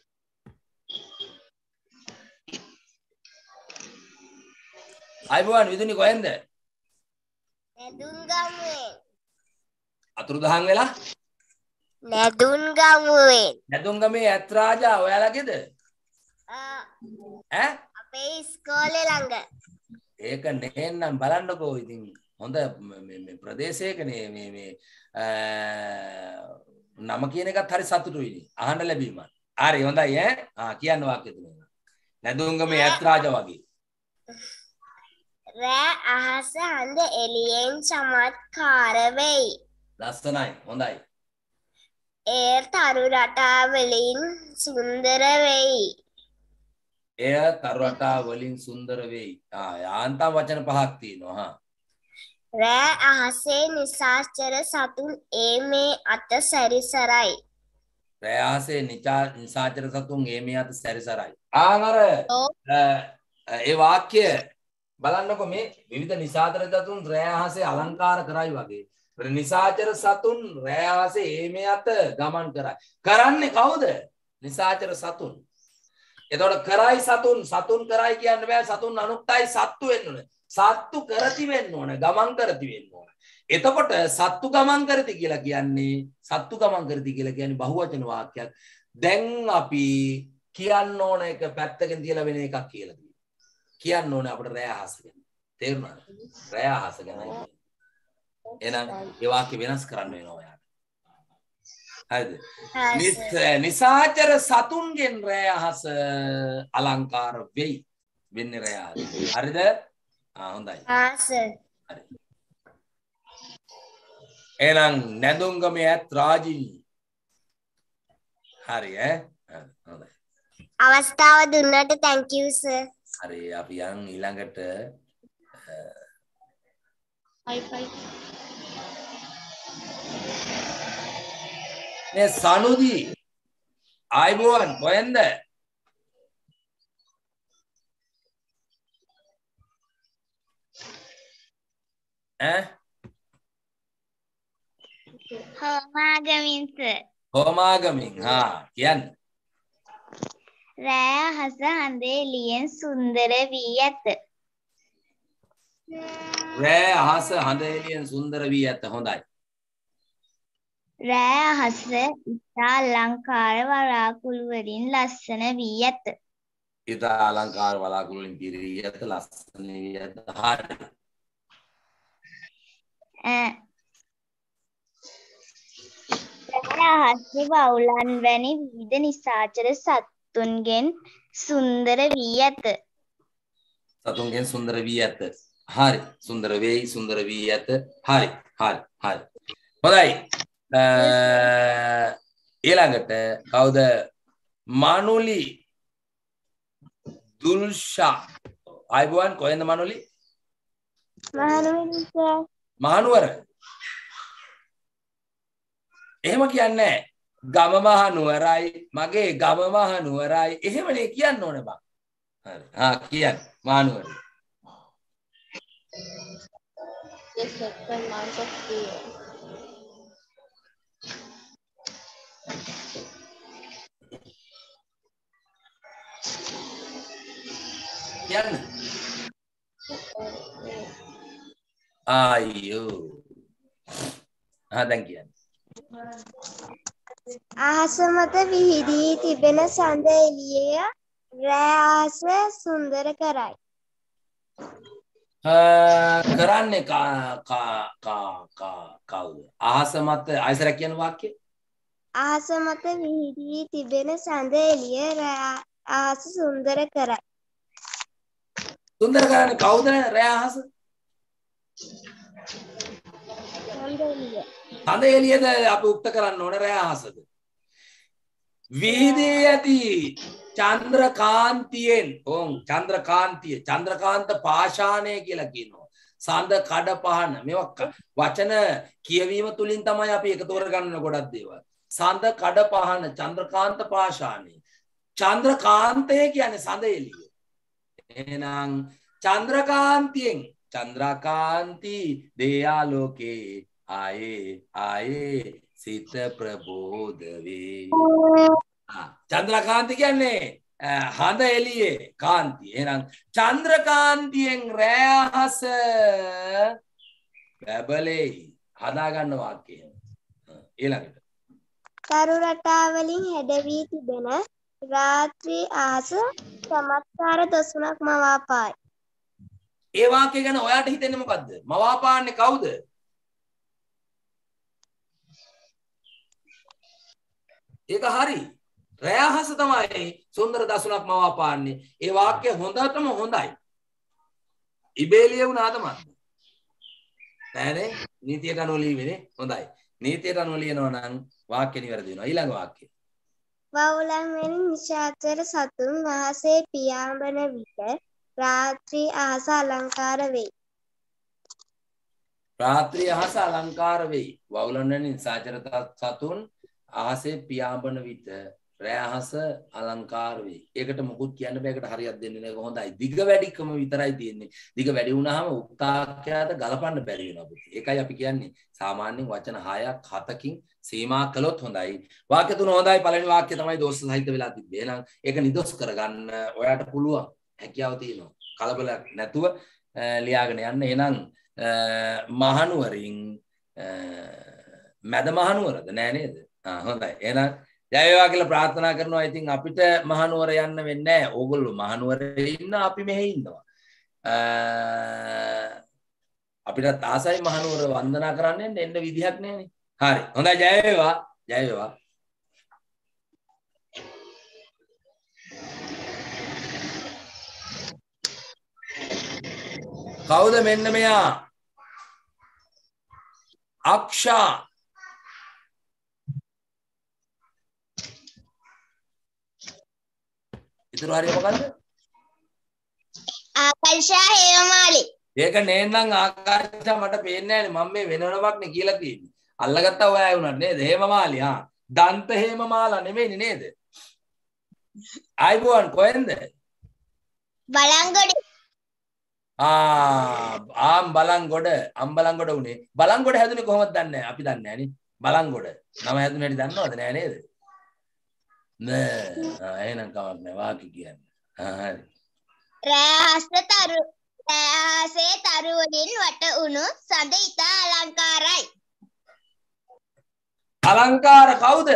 අයිබෝන් විදුනි කොහෙන්ද? නැදුන්ගමුවෙන්. අතුරුදහන් වෙලා? නැදුන්ගමුවෙන්. නැදුන්ගමේ ඇත් රාජා ඔයාලගේද? ඈ? අපේ ඉස්කෝලේ ළඟ. ඒක නේන්නම් බලන්නකෝ ඉතින් හොඳ මේ ප්‍රදේශයකනේ මේ නම කියන එකත් හරි සතුටුයිනේ අහන්න ලැබීම. හරි හොඳයි ඈ. කියන්න වාක්‍ය තුනක්. නැදුන්ගමේ ඇත් රාජා වගේ. රෑ අහස හඳ එළියෙන් චමත්කාර වෙයි. ලස්සනයි. හොඳයි. එය තරු රටා වලින් සුන්දර වෙයි. එය තරුරටා වලින් සුන්දර වෙයි. යාන්තම් වචන පහක් තියෙනවා. රෑ අහසේ නිසාචර සතුන් ඒ මේ අත සැරිසරයි. රෑ අහසේ නිසාචර සතුන් ඒ මේ අත සැරිසරයි. අර ඒ වාක්‍ය බලන්නකො මේ විවිධ නිසාචර සතුන් රෑ අහසේ අලංකාර කරයි වගේ. නිසාචර සතුන් රෑ අහසේ ඒ මේ අත ගමන් කරයි. කරන්නේ කවුද? නිසාචර සතුන්. එතකොට කරයි සතුන් කරයි කියන්න බෑ. සතුන් අනුක්තයි සත්තු වෙන්න ඕනේ. සත්තු කරති වෙන්න ඕනේ. ගමන් කරති වෙන්න ඕනේ. එතකොට සත්තු ගමන් කරති කියලා කියන්නේ බහුවචන වාක්‍යයක්. දැන් අපි කියන්න ඕන එක පැත්තකින් තියලා වෙන එකක් කියලා තියෙනවා. කියන්න ඕනේ අපිට රෑ අහස ගැන. තේරුණාද? රෑ අහස ගැනයි. එහෙනම් ඒ වාක්‍ය වෙනස් කරන්න වෙනවා ඔයාලට. හරිද? නිසාචර සතුන්ගෙන් රෑ අහස අලංකාර වෙයි. වෙන්නේ රෑ අහස. හරිද? හොඳයි. හරි. එහෙනම් නැඳුම්ගමේ ඇත් රාජිනී. හරි හොඳයි. අවස්ථාව දුන්නට thank you sir. හරි අපි යන් ඊළඟට මේ සනුදි ආයිබෝවන් කොහෙන්ද? හෝමාගමින් සර්. හෝමාගමින් කියන්න. රෑ අහස හඳ එළියෙන් සුන්දර වී ඇත. රෑ අහස හඳ එළියෙන් සුන්දර වී ඇත. හොඳයි. රෑ අහස ඉතා අලංකාර වලාකුළු වලින් ලස්සන වී ඇත. ඉතා අලංකාර වලාකුළු වලින් පිරී ඇත. ලස්සන වී ඇත. හරි. රෑ අහසේ වවුලන් වැනි විවිධ නිසාචර සත්තුන්ගෙන් සුන්දර වී ඇත. සතුන්ගෙන් සුන්දර වී ඇත. හරි. සුන්දර වෙයි සුන්දර වී ඇත. හරි. හොඳයි. ඊළඟට කවුද? මනුලි දුල්ෂා. ආයිබෝවන් කොහෙන්ද මනුලි? මහනුවර. එහෙම කියන්නේ ගම මහනුවරයි මගේ ගම මහනුවරයි එහෙමනේ කියන්න ඕනේ බං. හරි. කියන්න මහනුවර. කියන්න. අයියෝ. දැන් කියන්න. අහස මත විහිදී තිබෙන සඳ එළිය රෑ අහස සුන්දර කරයි. කරන්නේ කවුද? අහස මත ආයසරක් කියන වාක්‍යය. අහස මත විහිදී තිබෙන සඳ එළිය රෑ අහස සුන්දර කරයි. සුන්දර කරන්නේ කවුද? රෑ අහස. සඳ එළියද අපි උක්ත කරන්න ඕනේ රෑ අහසද? විහිදී ඇති චන්ද්‍රකාන්තියෙන් චන්ද්‍රකාන්ත පාෂාණය කියලා කියනවා. සඳ කඩ පහන මේවා වචන කියවීම තුලින් තමයි අපි එකතු කරගන්න ගොඩක් දේවල්. සඳ කඩ පහන චන්ද්‍රකාන්ත පාෂාණය. චන්ද්‍රකාන්තය කියන්නේ සඳ එළිය. එහෙනම් චන්ද්‍රකාන්තියෙන් චන්ද්‍රකාන්ති දේයාලෝකේ ආයේ සිත ප්‍රබෝධ වේ. චන්ද්‍රකාන්ති කියන්නේ හඳ එළියේ කාන්ති. එහෙනම් චන්ද්‍රකාන්තියෙන් රෑ අහස බබලේ. හදා ගන්න වාක්‍යය. ඊළඟට තරු රටා වලින් හැඩවී තිබෙන රාත්‍රී අහස චමත්කාර දසුනක් මවාපායි. ඒ වාක්‍ය ගැන ඔයාට හිතෙන්නේ මොකද්ද? මවාපාන්නේ කවුද? ඒක හරි. රෑ අහස තමයි සුන්දර දසුනක් මවාපාන්නේ. ඒ වාක්‍ය හොඳටම හොඳයි. ඉබේලිය වුණාද මන්ද? නෑනේ නීතියට අනුව ලියවෙන්නේ. හොඳයි. නීතියට අනුව ලියනවා නම් වාක්‍ය නිවැරදි වෙනවා. ඊළඟ වාක්‍යය. වවුලන් වැනි නිශාචර සතුන් අහසේ පියාඹන විට රාත්‍රී අහස අලංකාර වෙයි. රාත්‍රී අහස අලංකාර වෙයි. වවුලන් වැනි නිශාචර සතුන් අහසේ පියාඹන විට රෑ අහස අලංකාර වෙයි. ඒකට මොකුත් කියන්න බෑ. ඒකට හරියක් දෙන්නේ නැහැ. හොඳයි. දිග වැඩිකම විතරයි තියෙන්නේ. දිග වැඩි වුණාම උක්තාක්‍යයට ගලපන්න බැරි වෙනවා පුතේ. ඒකයි අපි කියන්නේ සාමාන්‍යයෙන් වචන 6ක් 7කින් සීමා කළොත් හොඳයි. වාක්‍ය තුන හොඳයි. පළවෙනි වාක්‍ය තමයි දෝෂ සහිත වෙලා තිබ්බේ. එහෙනම් ඒක නිදොස් කරගන්න ඔයාට පුළුවන්. හැකියාව තියෙනවා. කලබලයක් නැතුව ලියාගෙන යන්න. එහෙනම් මහනුවරින් මැද මහනුවරද නෑ නේද? හොඳයි. එහෙනම් ජය වේවා කියලා ප්‍රාර්ථනා කරනවා. ඉතින් අපිට මහනුවර යන්න වෙන්නේ නැහැ. ඕගොල්ලෝ මහනුවරේ ඉන්න අපි මෙහෙ ඉන්නවා. අපිට ආසයි මහනුවර වන්දනා කරන්න එන්න විදිහක් නැහැනේ. හරි. හොඳයි ජය වේවා. ජය වේවා. කවුද මෙන්න මෙයා? අක්ෂා. ඉතුරු හරිය මොකද්ද? ආකර්ෂා හේමමාලි. ඒක නේනම් ආකාශය මට පේන්නේ නැහැ නේ. මම මේ වෙනවමක් නේ කියලා තියෙන්නේ. අල්ලගත්තා ඔයා වුණා නේද? හේමමාලි. දන්ත හේමමාලා නෙමෙයිනේ නේද? ආයිබෝන් කොහෙන්ද? බලංගොඩ. බලංගොඩ. අම්බලංගොඩ උනේ. බලංගොඩ හැදුනේ කොහොමද දන්නේ නැහැ. අපි දන්නේ නැහැ නේ. බලංගොඩ. නම හැදුනේ හැටි දන්නවද නෑ නේද? නෑ. එහෙනම් කමක් නෑ. වාක්‍ය කියන්න. හරි. රෑහසේ තරු වලින් වට උණු සඳ ඉතා අලංකාරයි. අලංකාර කවුද?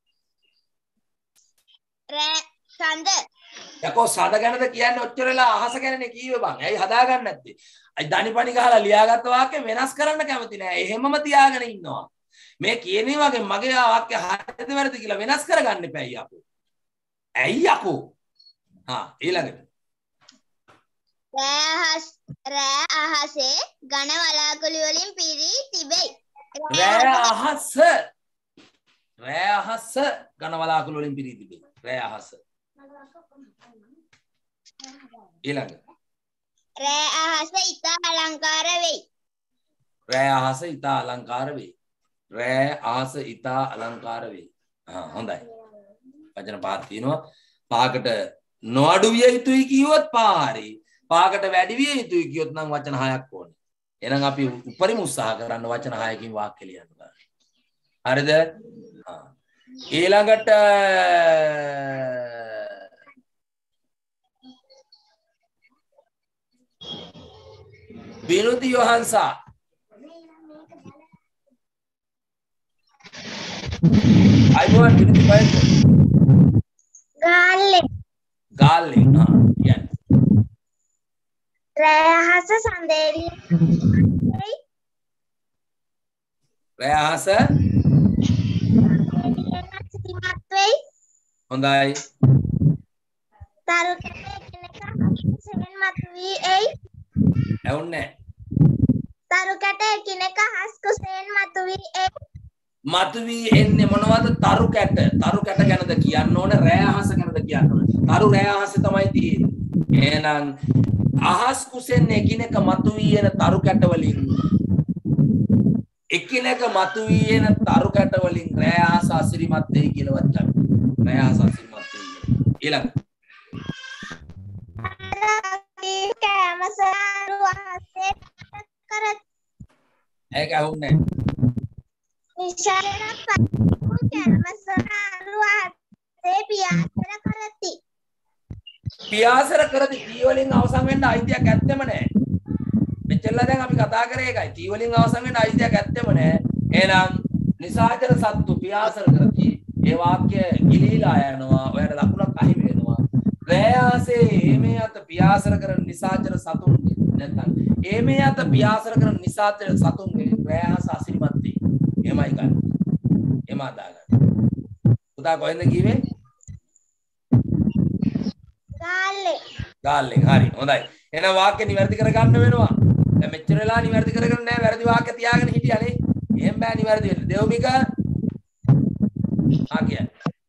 රෑ සඳ. යකෝ සඳ ගැනද කියන්නේ ඔච්චරලා අහස ගැනනේ කීවේ බං. ඇයි හදාගන්න නැත්තේ? අයි දනිපනි ගහලා ලියාගත්ත වාක්‍ය වෙනස් කරන්න කැමති නෑ. එහෙමම තියාගෙන ඉන්නවා. මේ කියන්නේ වගේ මගේ වාක්‍ය හරියද වැරදිද කියලා වෙනස් කරගන්න එපා යකෝ. ඇයි යකෝ? ඊළඟට. රෑ අහසේ ඝන වලාකුළු වලින් පිරී තිබෙයි. රෑ අහස ඝන වලාකුළු වලින් පිරී තිබෙයි. රෑ අහස. ඊළඟ. රෑ අහස ඉතා අලංකාර වෙයි. රෑ අහස ඉතා අලංකාර වෙයි. රෑ අහස ඉතා අලංකාර වෙයි. හොඳයි. වචන පහක් තියෙනවා. පහකට නොඅඩු විය යුතුයි කිව්වොත් පාරේ. පහකට වැඩි විය යුතුයි කිව්වොත් නම් වචන 6ක් ඕනේ. එහෙනම් අපි උපරිම උත්සාහ කරන්න වචන 6කින් වාක්‍ය ලියන්න බෑ. හරිද? ඊළඟට විනුති යොහන්සා. අයිබෝන් විනුති කොහෙද? ගාල්ලේ. ගාල්ලේ. කියන්නේ. රෑ අහස සඳේරිය. රෑ අහස සිතිමත් වෙයි. හොඳයි. තරු කෙනෙක් සෙන් මතුවී එයි. ඇවුන්නේ තරු කැට එකිනෙක හස් කුසෙන් මතුවී එයි. මතුවී එන්නේ මොනවද? තරු කැට. තරු කැට ගැනද කියන්න ඕනේ? රෑ අහස ගැනද කියන්න ඕනේ? තරු රෑ අහස තමයි තියෙන්නේ. එහෙනම් අහස් කුසෙන් එකිනෙක මතුවී එන තරු කැට වලින් එකිනෙක මතුවී එන තරු කැට වලින් රෑ අහස අසිරිමත් වෙයි කියලා වචන. රෑ අහස අසිරිමත් වෙයි. ඊළඟ. කැමසාරු අහසේ කරත්. ඒක අහුන්නේ. නිශාරණ කැමසාරු අහසේ පියාසර කරති. පියාසර කරති. ටී වලින් අවසන් වෙන්න අයිතියක් ඇත්තෙම නැහැ. මෙච්චරලා දැන් අපි කතා කරේ ඒකයි. ටී වලින් අවසන් වෙන්න අයිතියක් ඇත්තෙම නැහැ. එහෙනම් නිසාචර සත්තු පියාසර කරති. ඒ වාක්‍ය ගිලීලා යනවා. ඔයාලට ලකුණක් අහිමි වෙනවා. රෑ ආසේ එමේ අත පියාසර කරන නිසාචර සතුන්ගේ නැත්නම් එමේ අත පියාසර කරන නිසාචර සතුන්ගේ රෑ ආස අසිරිමත් වෙයි. එමයි ගන්න. එම අදාගන්න. පුතා කොහෙන්ද කිව්වේ? ගාල්ලේ. ගාල්ලෙන් හරි හොඳයි. එහෙනම් වාක්‍ය නිවැරදි කරගන්න වෙනවා. දැන් මෙච්චර වෙලා නිවැරදි කරගන්න නැහැ. වැරදි වාක්‍ය තියාගෙන හිටියානේ. එහෙම බෑ නිවැරදි වෙන්න. දෙව්මික කියන්නේ.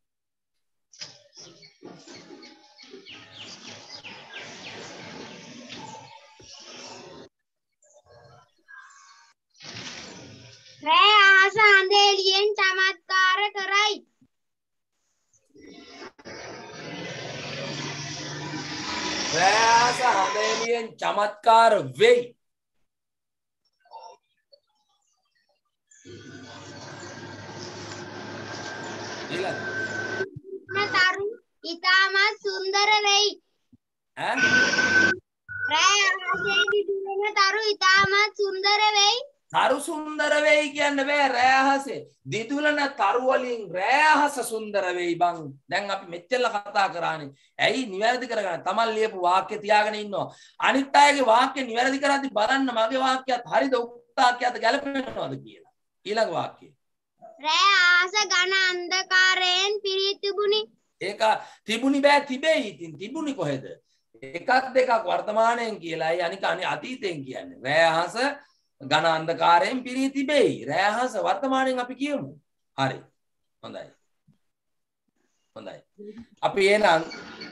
රෑ ආස හඳ එළියෙන් චමත්කාර කරයි. රෑස හඳේලියෙන් චමත්කාර වෙයි. තරු ඉතාමත් සුන්දර වෙයි. රෑ ආසයේ දිදුලන තරු ඉතාමත් සුන්දර වෙයි. තරු සුන්දර වෙයි කියන්න බෑ රෑහසේ. දිදුලන තරු වලින් රෑහස සුන්දර වෙයි බං. දැන් අපි මෙච්චර කතා කරානේ. ඇයි නිවැරදි කරගන්න? තමන් ලියපු වාක්‍ය තියාගෙන ඉන්නවා. අනිත් අයගේ වාක්‍ය නිවැරදි කරද්දි බලන්න මගේ වාක්‍යයත් හරිද උක්තාක්‍යයත් ගැලපෙනවද කියලා. ඊළඟ වාක්‍යය. රෑ ආස ඝන අන්ධකාරයෙන් පිරී තිබුණි. ඒක තිබුණි බෑ තිබෙයි. ඉතින් තිබුණි කොහෙද? එකක් දෙකක් වර්තමානයෙන් කියලායි අනික අතීතයෙන් කියන්නේ. රෑහස ඝන අන්ධකාරයෙන් පිරී තිබෙයි. රෑහස වර්තමානයෙන් අපි කියමු. හරි. හොඳයි. හොඳයි. අපි එහෙනම්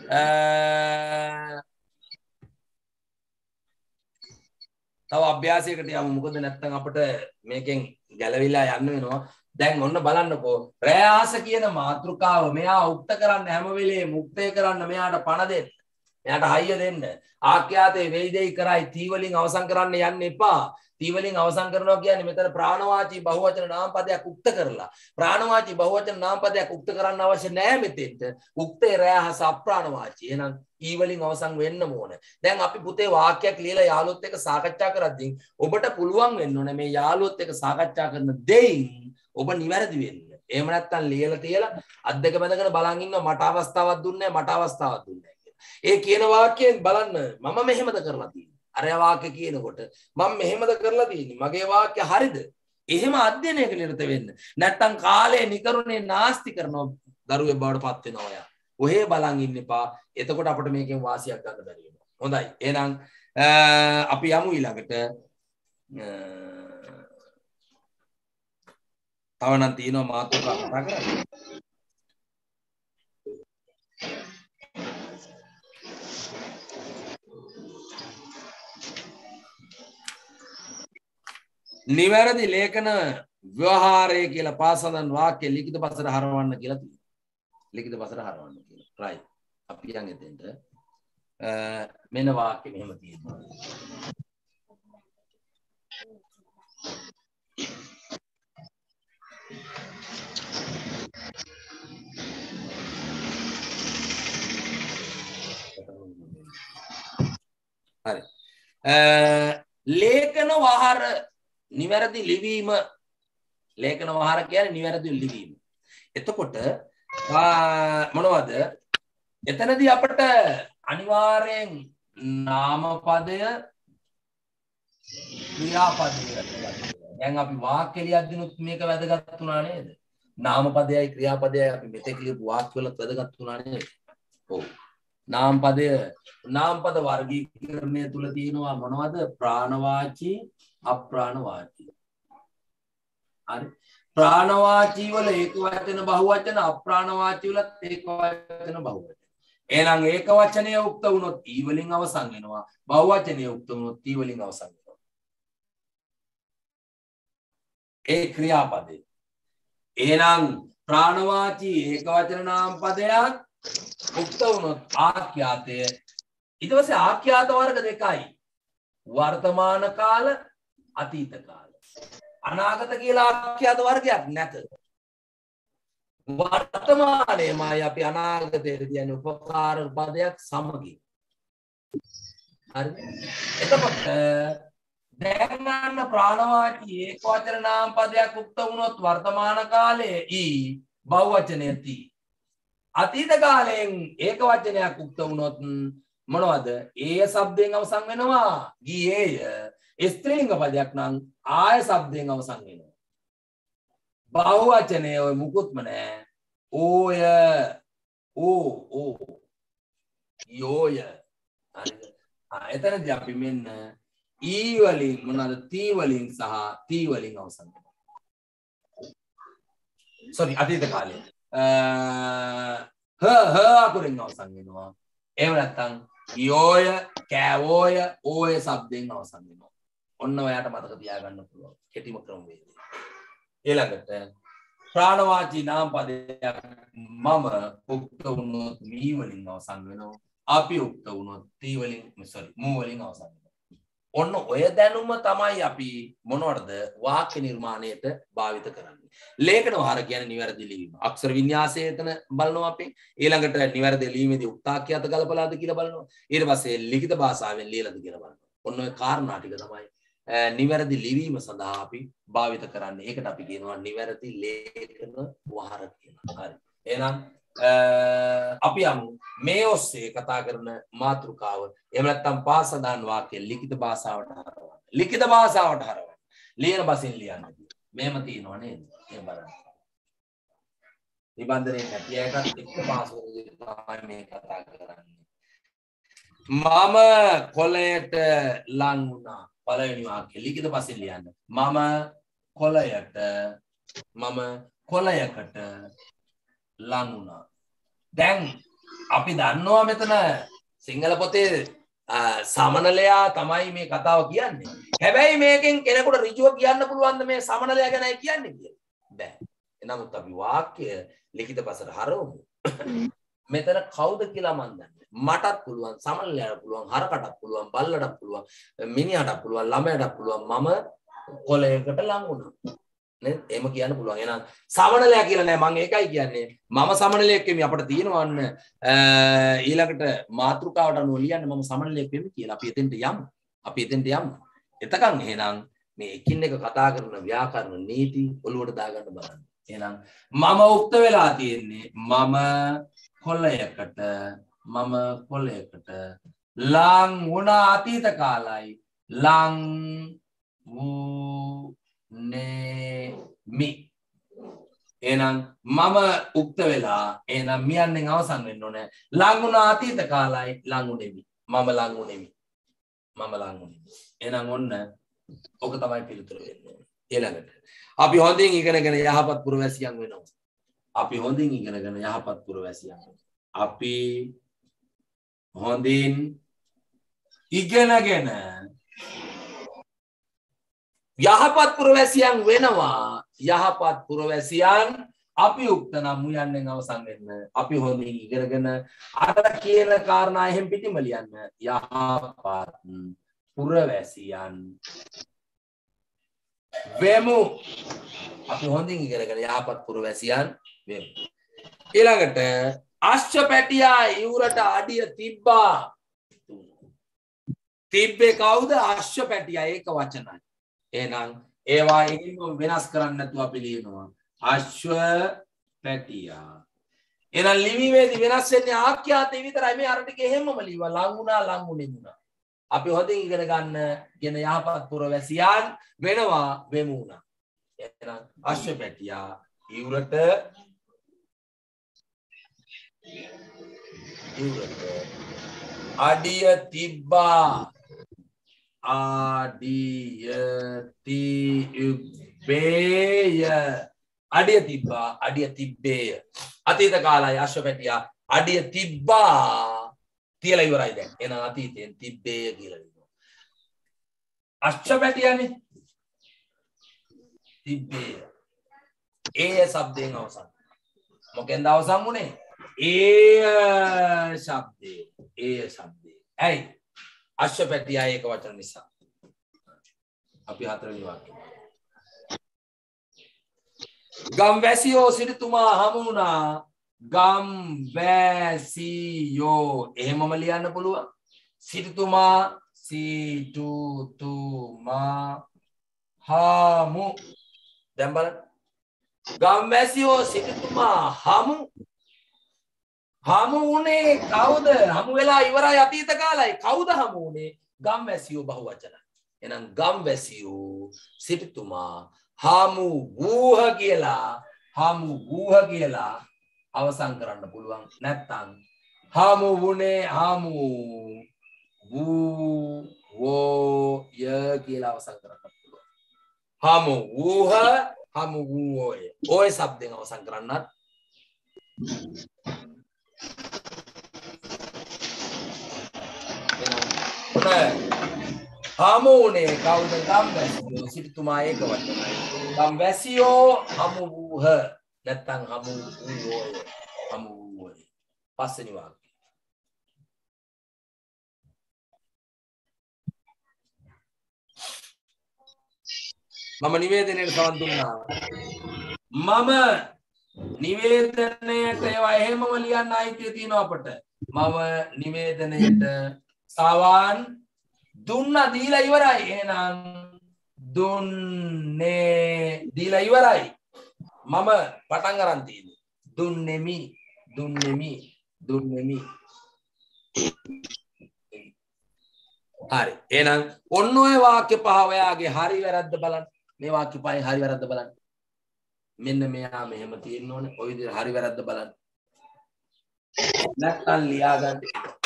තව අභ්‍යාසයකට යමු. මොකද නැත්තම් අපිට මේකෙන් ගැලවිලා යන්න වෙනවා. දැන් ඔන්න බලන්නකෝ. රෑහස කියන මාතෘකාව මෙයා උක්ත කරන්න හැම වෙලේම මුක්තය කරන්න මෙයාට පණ දෙන්න. එයාට හයිය දෙන්න. ආඛ්‍යාතේ වෙයි දෙයි කරයි තී වලින් අවසන් කරන්න යන්න එපා. තී වලින් අවසන් කරනවා කියන්නේ මෙතන ප්‍රාණවාචී බහුවචන නාමපදයක් උක්ත කරලා. ප්‍රාණවාචී බහුවචන නාමපදයක් උක්ත කරන්න අවශ්‍ය නැහැ මෙතෙන්ට. උක්තේ රෑහස අප්‍රාණවාචී. එහෙනම් ඊ වලින් අවසන් වෙන්න ඕන. දැන් අපි පුතේ වාක්‍යයක් ලියලා යාළුවොත් එක්ක සාකච්ඡා කරද්දී ඔබට පුළුවන් වෙන්න ඕනේ මේ යාළුවොත් එක්ක සාකච්ඡා කරන දෙයින් ඔබ නිවැරදි වෙන්න. එහෙම නැත්නම් ලියලා තියලා අත් දෙක බැඳගෙන බලන් ඉන්නවා මට අවස්ථාවක් දුන්නේ නැහැ මට අවස්ථාවක් දුන්නේ නැහැ කියලා. ඒ කියන වාක්‍යයෙන් බලන්න මම මෙහෙමද කරලා තියෙන්නේ. අර වාක්‍ය කියනකොට මම මෙහෙමද කරලා තියෙන්නේ. මගේ වාක්‍ය හරිද? එහෙම අධ්‍යයනයක නිරත වෙන්න. නැත්නම් කාලේ නිකරුණේ නාස්ති කරනවා දරුවෙක් බවට පත් වෙනවා ඔයා. ඔහේ බලන් ඉන්න එපා. එතකොට අපිට මේකෙන් වාසියක් ගන්න බැරි වෙනවා. හොඳයි. එහෙනම් අපි යමු ඊළඟට තව නම් තියෙනවා මාතෘකා කතා කරන්න. නිවැරදි ලේඛන ව්‍යවහාරය කියලා පාසලන් වාක්‍ය ලිඛිත පසට හරවන්න කියලා තියෙනවා. ලිඛිත පසට හරවන්න කියලා. right. අපි යන් එතෙන්ට මෙන්න වාක්‍ය මෙහෙම තියෙනවා. හරි. ලේඛන වහර නිවැරදි ලිවීම ලේඛන වහර කියන්නේ නිවැරදි ලිවීම. එතකොට මොනවද? එතනදී අපිට අනිවාර්යෙන් නාමපදය ක්‍රියාපදය දැන් අපි වාක්‍ය ලියද්දිනුත් මේක වැදගත් වුණා නේද? නාමපදයයි ක්‍රියාපදයයි අපි මෙතෙක් ලියපු වාක්‍ය වලත් වැදගත් වුණා නේද? ඔව්. නාමපදය නාමපද වර්ගීකරණය තුල තියෙනවා මොනවද? ප්‍රාණවාචී අප්‍රාණවාචී. හරි. ප්‍රාණවාචී වල ඒක වචන බහුවචන අප්‍රාණවාචී වලත් ඒක වචන බහුවචන. එහෙනම් ඒක වචනය උක්ත වුණොත් ඊ වලින් අවසන් වෙනවා. බහුවචනය උක්ත වුණොත් ඊ වලින් අවසන් වෙනවා. ඒ ක්‍රියාපදේ. එහෙනම් ප්‍රාණවාචී ඒක වචන නාමපදයක් උක්ත වුණොත් ආඛ්‍යාතය ඊට පස්සේ ආඛ්‍යාත වර්ග දෙකයි. වර්තමාන කාල අතීත කාල. අනාගත කියලා ආඛ්‍යාත වර්ගයක් නැත. වර්තමානයේමයි අපි අනාගතයට කියන්නේ උපකාර පදයක් සමගි. හරි. එතකොට දැන් ගන්න ප්‍රාණවාචී ඒක වචන නාම පදයක් උක්ත වුණොත් වර්තමාන කාලයේ ඊ බහුවචනය ති. අතීත කාලයෙන් ඒක වචනයක් උක්ත වුණොත් මොනවද? ඒ શબ્දයෙන් අවසන් වෙනවා. ගියේය. ස්ත්‍රීලිංග පදයක් නම් ආය શબ્දයෙන් අවසන් වෙනවා. බහුවචනයේ ඔය මුකුත්ම නැහැ. ඕය ඕ යෝය හරිද? එතනදී අපි මෙන්න E වලින් මොනවාද T වලින් සහ T වලින් අවසන් කරනවා. sorry අතීත කාලේ හ අකුරෙන් අවසන් වෙනවා. එහෙම නැත්නම් යෝය කෑවෝය ඕය શબ્දෙන් අවසන් වෙනවා. ඔන්න ඔයාට මතක තියාගන්න පුළුවන් කෙටිම ක්‍රමවේදය. ඊළඟට ප්‍රාණවාචී නාම පදයක් මම උක්ත වුණොත් මී වලින් අවසන් වෙනවා. අපි උක්ත වුණොත් ටී වලින් මූ වලින් අවසන් වෙනවා. ඔන්න ඔය දැනුම තමයි අපි මොනවටද වාක්‍ය නිර්මාණයට භාවිත කරන්නේ. ලේඛන වහර කියන්නේ නිවැරදි ලිවීම. අක්ෂර වින්‍යාසය එතන බලනවා අපි. ඊළඟට නිවැරදි ලිවීමේදී උක්තාක්‍යත ගලපලාද කියලා බලනවා. ඊට පස්සේ ලිඛිත භාෂාවෙන් ලියලාද කියලා බලනවා. ඔන්න ඔය කාරණා ටික තමයි නිවැරදි ලිවීම සඳහා අපි භාවිත කරන්නේ. ඒකට අපි කියනවා නිවැරදි ලේඛන වහර කියලා. හරි. එහෙනම් අපි යමු මේ ඔස්සේ කතා කරන මාතෘකාව. එහෙම නැත්නම් පාසදාන වාක්‍ය ලිඛිත භාෂාවට හරවන්න. ලිඛිත භාෂාවට හරවන්න. ලියන බසින් ලියන්න. මෙහෙම තියෙනව නේද? මේ බලන්න. නිබන්ධනයේ නැති එකත් එක්ක පාස්වර්ඩ් එක තමයි මේ කතා කරන්නේ. මම කොළයට ලං වුණා. පළවෙනි වාක්‍ය ලිඛිත බසින් ලියන්න. මම කොළයකට ලං වුණා. දැන් අපි දන්නවා මෙතන සිංහල පොතේ සමනලයා තමයි මේ කතාව කියන්නේ. හැබැයි මේකෙන් කෙනෙකුට ඍජුව කියන්න පුළුවන්ද මේ සමනලයා ගැනයි කියන්නේ කියලා? බෑ. එනමුත් අපි වාක්‍ය ලිඛිත පසට හරවමු. මෙතන කවුද කියලා මන් දන්නේ. මටත් පුළුවන්, සමනලයාට පුළුවන්, හරකටත් පුළුවන්, බල්ලටත් පුළුවන්, මිනිහටත් පුළුවන්, ළමයටත් පුළුවන් මම කොළයකට ලං වුණා. නේද? එහෙම කියන්න පුළුවන්. එහෙනම් සමනලයා කියලා නෑ මම ඒකයි කියන්නේ. මම සමනලයෙක් වෙමි අපිට තියෙනවන්න ඊළඟට මාතෘකාවට අනුව ලියන්න මම සමනලයෙක් වෙමි කියලා. අපි එතෙන්ට යමු. එතකන් එහෙනම් මේ එකින් එක කතා කරන ව්‍යාකරණ නීති ඔලුවට දාගන්න බලන්න. එහෙනම් මම උක්ත වෙලා තියෙන්නේ මම කොළයකට ලං වුණා අතීත කාලයි ලං වූ නේමි. එහෙනම් මම උක්ත වෙලා එහෙනම් මියන්නෙන් අවසන් වෙන්න ඕනේ. ලං වුණා අතීත කාලයි ලං වුනේමි. මම ලං වුනේමි. එහෙනම් ඔන්න ඔක තමයි පිළිතුර වෙන්නේ. ඊළඟට අපි හොඳින් ඉගෙනගෙන යහපත් පුරවැසියන් වෙනවා. අපි හොඳින් ඉගෙනගෙන යහපත් පුරවැසියන් වෙනවා. යහපත් පුරවැසියන් අපි උක්ත නම් මුයන්නෙන් අවසන් වෙන්න. අපි හොඳින් ඉගෙනගෙන අර කියන කාරණා එහෙම් පිටිම ලියන්න. යහපත් පුරවැසියන් වෙමු. අපි හොඳින් ඉගෙනගෙන යහපත් පුරවැසියන් වෙමු. ඊළඟට අශ්ව පැටියා ඉවුරට අඩිය තිබ්බා. තිබ්බේ කවුද? අශ්ව පැටියා. ඒක වචනයි. එහෙනම් ඒවා එහෙම වෙනස් කරන්න නැතුව අපි ලියනවා අශ්ව පැටියා. එහෙනම් ලිවීමේදී වෙනස් වෙන්නේ ආඛ්‍යාතේ විතරයි. මේ අර ටික එහෙමම ලියවා ලං වුණා ලං වුනේ වුණා. අපි හොඳින් ඉගෙන ගන්න කියන යහපත් පුරවැසියන් වෙනවා වෙමු වුණා. එහෙනම් අශ්ව පැටියා ඉවුරට අඩිය තිබ්බා. අඩිය තිබ්බේය. අතීත කාලයි අශ්ව පැටියා අඩිය තිබ්බා තියලා ඉවරයි දැන්. එහෙනම් අතීතයෙන් තිබ්බේය කියලා ලියනවා. අශ්ව පැටියානේ තිබ්බේය. ඒ શબ્දයෙන් අවසන්. මොකෙන්ද අවසන් වුනේ? ඒ શબ્දේ. ඇයි? අශ්ව පැටියා ඒක වචන නිසා. අපි හතරවෙනි වාක්‍යය. ගම්වැසියෝ සිටුතුමා හමු වුණා. ගම්වැසියෝ එහෙමම ලියන්න පුළුවන්. සිටුතුමා හමු. දැන් බලන්න. ගම්වැසියෝ සිටුතුමා හමු වුණේ කවුද? හමු වෙලා ඉවරයි අතීත කාලයි. කවුද හමු වුණේ? ගම්වැසියෝ බහුවචනයි. එහෙනම් ගම්වැසියෝ සිටුතුමා හමු වූහ කියලා අවසන් කරන්න පුළුවන්. නැත්තම් හමු වුණේ Woo, wo, ya කියලා අවසන් කරන්න පුළුවන්. හමු වූහ, හමු වූෝය. ඔය શબ્දෙන් අවසන් කරන්නත් හමුනේ කවුද? ගම්වැසියෝ. සිටුතුමා ඒක වචනයි. ගම්වැසියෝ හමු වූහ. නැත්තම් හමු වූෝය. හමු වූෝය. පස්වෙනි වාක්‍යය. මම නිවේදනයට සවන් දුන්නා. මම නිවේදනයට ඒවා එහෙමම ලියන්න අයිතිය තියෙනවා අපට. මම නිවේදනයට සවන් දුන්නා දීලා ඉවරයි. එහෙනම් දුන්නේ දීලා ඉවරයි. මම පටන් අරන් තියෙන්නේ. දුන්නෙමි දුන්නෙමි දුන්නෙමි. හරි. එහෙනම් ඔන්න ඔය වාක්‍ය පහ ඔයාගේ හරි වැරද්ද බලන්න. මේ වාක්‍ය පහේ හරි වැරද්ද බලන්න. මෙන්න මෙයා මෙහෙම තියෙන්න ඕනේ. ඔය විදිහට හරි වැරද්ද බලන්න. නැත්නම් ලියා ගන්න.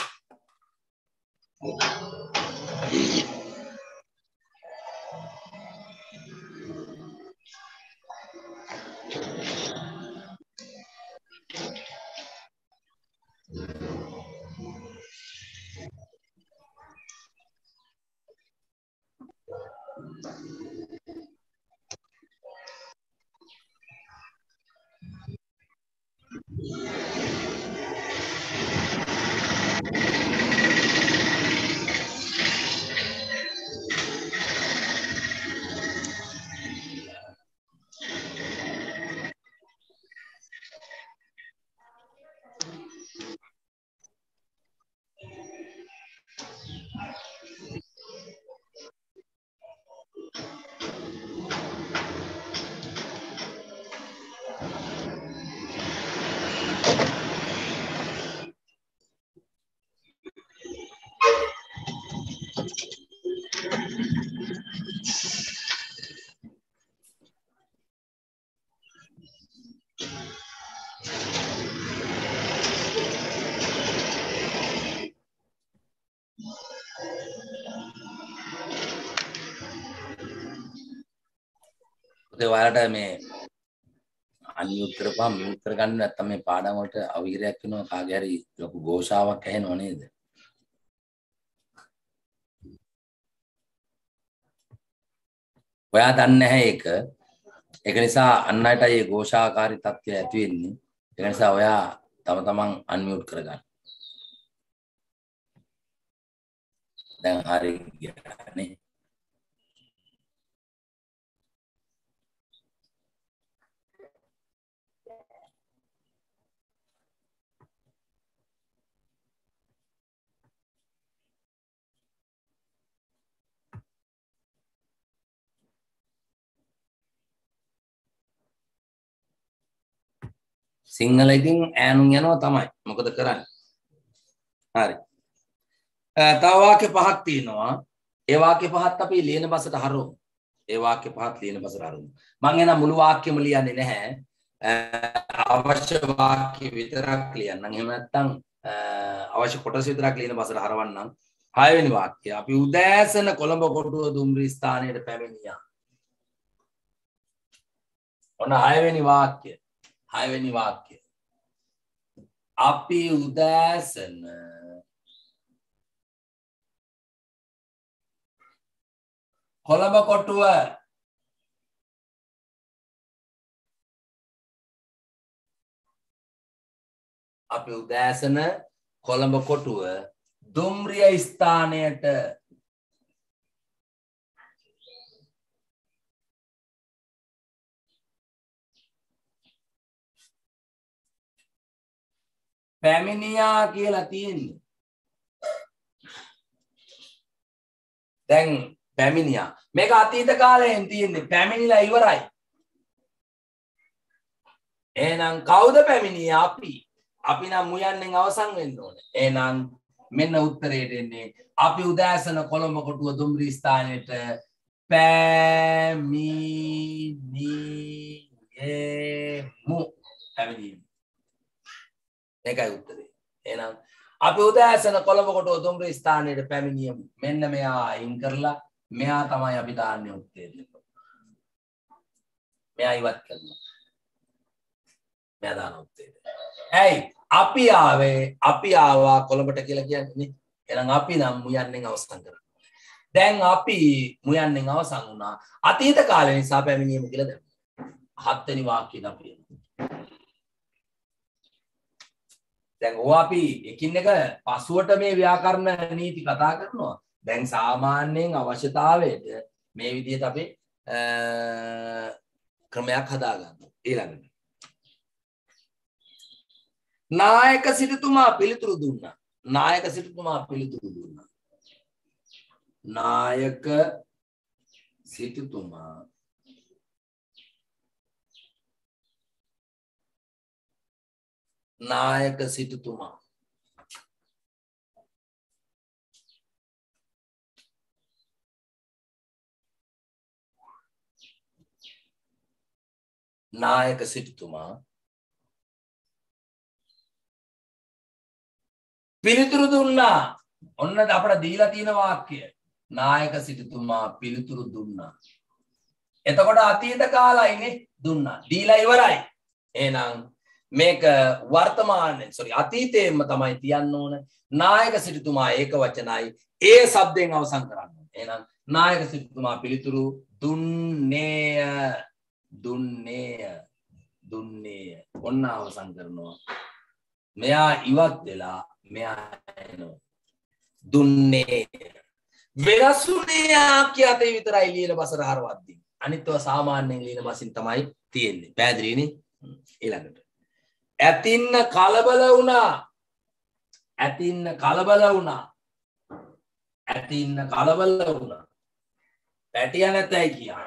ඔයාලට මේ අන්මියුට් කරපුවාම මියුට් කරගන්න නැත්නම් මේ පාඩම් වලට අවහිරයක් වෙනවා කාගේ හරි ලොකු ഘോഷාවක් ඇහෙනව නේද? ඔයා දන්නේ නැහැ ඒක. ඒක නිසා අන් අයට මේ ഘോഷාකාරී තත්ත්වය ඇති වෙන්නේ. ඒක නිසා ඔයා තම තමන් අන්මියුට් කරගන්න. දැන් හරි ගියානේ. සිංහල ඉතින් ඈනුම් යනවා තමයි. මොකද කරන්නේ? හරි. තව වාක්‍ය පහක් තියෙනවා. ඒ වාක්‍ය පහත් අපි ලියන බසට හරවමු. ඒ වාක්‍ය පහත් ලියන බසට හරවමු. මම එන මුළු වාක්‍යෙම ලියන්නේ නැහැ. අවශ්‍ය වාක්‍ය විතරක් ලියන්නම්. එහෙම නැත්නම් අවශ්‍ය කොටස විතරක් ලියන බසට හරවන්නම්. 6 වෙනි වාක්‍යය. අපි උදෑසන කොළඹ කොටුව දුම්රිය ස්ථානයට පැමිණියා. ඔන්න 6 වෙනි වාක්‍යය. 6 වෙනි වාක්‍යය. අපි උදෑසන කොළඹ කොටුව අපි උදෑසන කොළඹ කොටුව දුම්රිය ස්ථානයට පැමිණියා කියලා තියෙන්නේ. දැන් පැමිණියා. මේක අතීත කාලයෙන් තියෙන්නේ. පැමිණිලා ඉවරයි. එහෙනම් කවුද පැමිණියේ? අපි. අපි නම් මුයන්නෙන් අවසන් වෙන්න ඕනේ. එහෙනම් මෙන්න උත්තරේට එන්නේ අපි උදෑසන කොළඹ කොටුව දුම්රිය ස්ථානයට පැමිණියෙමු. පැමිණියෙමු. ඒකයි උත්තරේ. එහෙනම් අපි උදෑසන කොළඹ කොට දුම්රිය ස්ථානයේ පැමිණියමු. මෙන්න මෙයා අයින් කරලා මෙයා තමයි අපි දාන්නේ උත්තේජක. මෙයා ඉවත් කරනවා. මෙයා දාන උත්තේජක. ඇයි අපි ආවා කොළඹට කියලා කියන්නේ. එහෙනම් අපි නම් මුයන්නෙන් අවසන් කරනවා. දැන් අපි මුයන්නෙන් අවසන් වුණා. අතීත කාලේ නිසා පැමිණියමු කියලා දැන්. 7 වෙනි වාක්‍යයෙන් අපි දැන් අපි එකින් එක පසුවට මේ ව්‍යාකරණ නීති කතා කරනවා. දැන් සාමාන්‍යයෙන් අවශ්‍යතාවයට මේ විදිහට අපි ක්‍රමයක් හදා ගන්නවා. ඊළඟට නායක සිටුතුමා පිළිතුරු දුන්නා. නායක සිටුතුමා පිළිතුරු දුන්නා. නායක සිටුතුමා නායක සිටුතුමා නායක සිටුතුමා පිළිතුරු දුන්නා. ඔන්න අපිට දීලා තියෙන වාක්‍ය. නායක සිටුතුමා පිළිතුරු දුන්නා. එතකොට අතීත කාලයිනේ දුන්නා. දීලා ඉවරයි. එහෙනම් මේක වර්තමානයේ අතීතයේම තමයි තියන්න ඕන. නායක සිටුතුමා ඒක වචනයි. ඒ શબ્දයෙන් අවසන් කරන්න. එහෙනම් නායක සිටුතුමා පිළිතුරු දුන්නේය. ඔන්න අවසන් කරනවා. මෙයා ඉවත් වෙලා මෙයා එනවා. දුන්නේ වෙනසුනේ ආඛ්‍යාතේ විතරයි ලියන බසර හරවද්දී. අනිත්ව සාමාන්‍යයෙන් ලියන බසින් තමයි තියෙන්නේ. පැහැදිලිනේ? ඊළඟට ඇතින්න කලබල වුණා. පැටිය නැතයි කියා.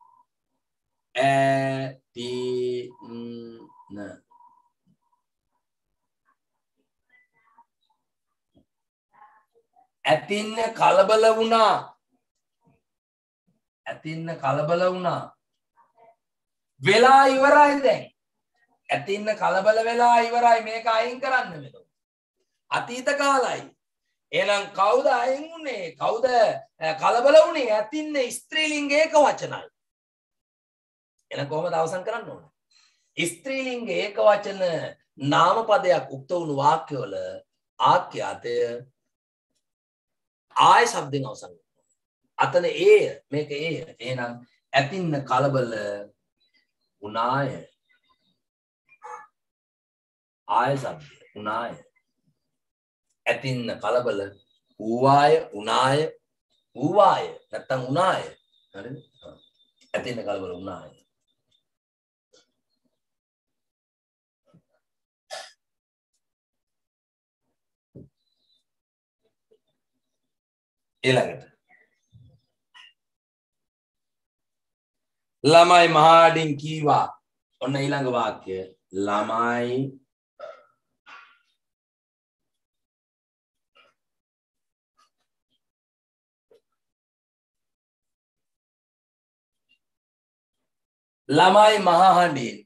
ඇතින්න කලබල වුණා. වෙලා ඉවරයි දැන්. ඇතින්න කලබල වෙලා ඉවරයි. මේක අයින් කරන්න මෙතන. අතීත කාලයි. එහෙනම් කවුද අයින් උනේ? කවුද කලබල උනේ? ඇතින්න ස්ත්‍රීලිංග ඒක වචනයි. එහෙනම් කොහොමද අවසන් කරන්න ඕන? ස්ත්‍රීලිංග ඒක වචන නාමපදයක් උක්ත වුණු වාක්‍යවල ආඛ්‍යාතය ආය શબ્දෙන් අවසන් කරනවා. අතන ඒය මේක ඒය. එහෙනම් ඇතින්න කලබල උනාය. ආය શબ્ද උනාය. ඇතින්න කලබල ඌවාය ඌවාය නැත්තම් උනාය. හරිද? ඇතින්න කලබල උනාය. ඊළඟට ළමයි මහාඩින් කීවා. ඔන්න ඊළඟ වාක්‍ය. ළමයි මහහඬින්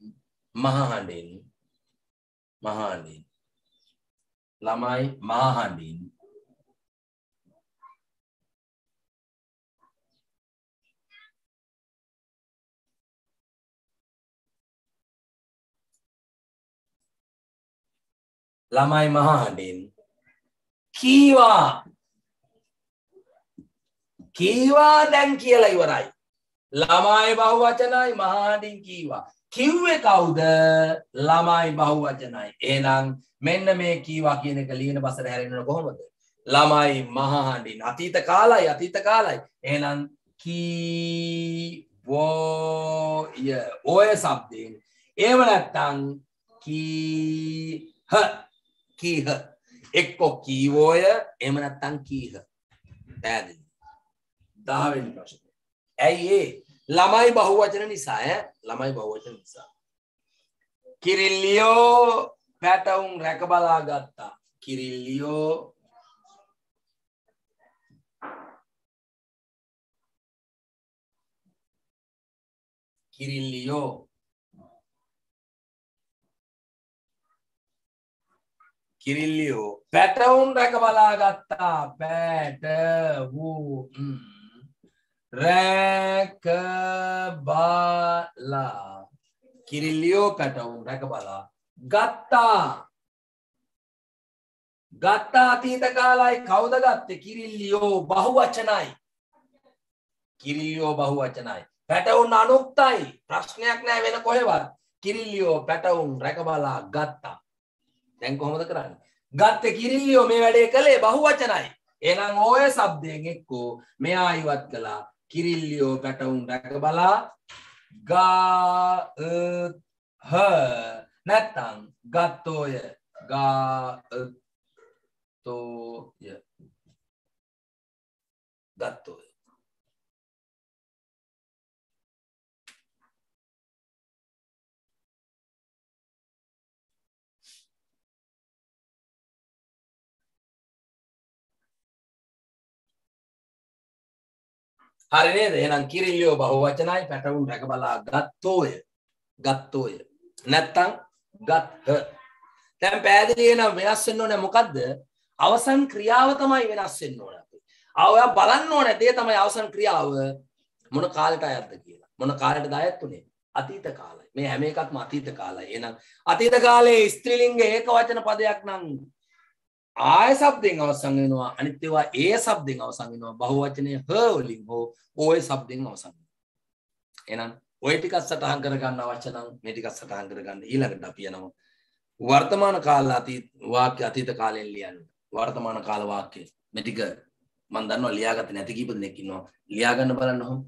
කීවා දැන් කියලා ඉවරයි. ළමයි බහුවචනයි මහහඬින් කීවා. කිව්වේ කවුද? ළමයි බහුවචනයි. එහෙනම් මෙන්න මේ කීවා කියන එක ලියන බසට හැරෙන්න කොහොමද? ළමයි මහහඬින්. අතීත කාලයි. එහෙනම් කීවෝය ඔය શબ્දයෙන්. එහෙම නැත්නම් කීහ. එක්ක කීවෝය එහෙම නැත්නම් කීහ. පැහැදිලි? 10 වෙනි ප්‍රශ්නේ. ඇයි ඒ? ළමයි බහුවචන නිසා. කිරිල්ලියෝ පැටවුන් රැක බලා ගත්තා. කිරිල්ලියෝ කිරිල්ලියෝ පැටවුන් රැක බලා ගත්තා. පැටවුන් රැක බලා. කිරිල්ලියෝ පැටවුන් රැක බලා ගත්තා. ගත්තා අතීත කාලයි. කවුද ගත්තේ? කිරිල්ලියෝ බහුවචනයි. කිරිල්ලියෝ බහුවචනයි. පැටවුන් අනුක්තයි. ප්‍රශ්නයක් නෑ වෙන කොහෙවත්. කිරිල්ලියෝ පැටවුන් රැක බලා ගත්තා. දැන් කොහොමද කරන්නේ? ගත්තේ කිරිල්ලියෝ මේ වැඩේ කළේ බහුවචනයි. එහෙනම් ඔය શબ્දයෙන් එක්කෝ මෙයා ඉවත් කළා. කිරිල්ලියෝ පැටවුන් රැක බලා හ නැත්තම් ගත්තෝය. ගත්තෝය. හරි නේද? එහෙනම් කිරිල්ලියෝ බහුවචනයි. පැටවුන් රැක බලා ගත්තෝය. ගත්තෝය. නැත්තම් ගත්හ. දැන් පැහැදිලි වෙනවා වෙනස් වෙන්න ඕනේ මොකද්ද? අවසන් ක්‍රියාව තමයි වෙනස් වෙන්න ඕනේ අපි. ඔයා බලන්න ඕනේ දේ තමයි අවසන් ක්‍රියාව මොන කාලෙට අයත්ද කියලා. මොන කාලෙටද අයත් උනේ? අතීත කාලය. මේ හැම එකක්ම අතීත කාලය. එහෙනම් අතීත කාලයේ ස්ත්‍රීලිංග ඒක වචන පදයක් නම් ආය શબ્දෙන් අවසන් වෙනවා. අනිත් ඒවා ඒ શબ્දෙන් අවසන් වෙනවා. බහුවචනයේ හ වලින් හෝ ඔය શબ્දෙන් අවසන් වෙනවා. එහෙනම් ඔය ටිකක් සටහන් කරගන්න අවශ්‍ය නම් මේ ටිකක් සටහන් කරගන්න. ඊළඟට අපි යනවා වර්තමාන කාල වාක්‍ය අතීත කාලයෙන් ලියන්න. වර්තමාන කාල වාක්‍ය මේ ටික මම දන්නවා ලියාගත්තේ නැති කීප දෙනෙක් ඉන්නවා. ලියා ගන්න බලන්න ඔහොම.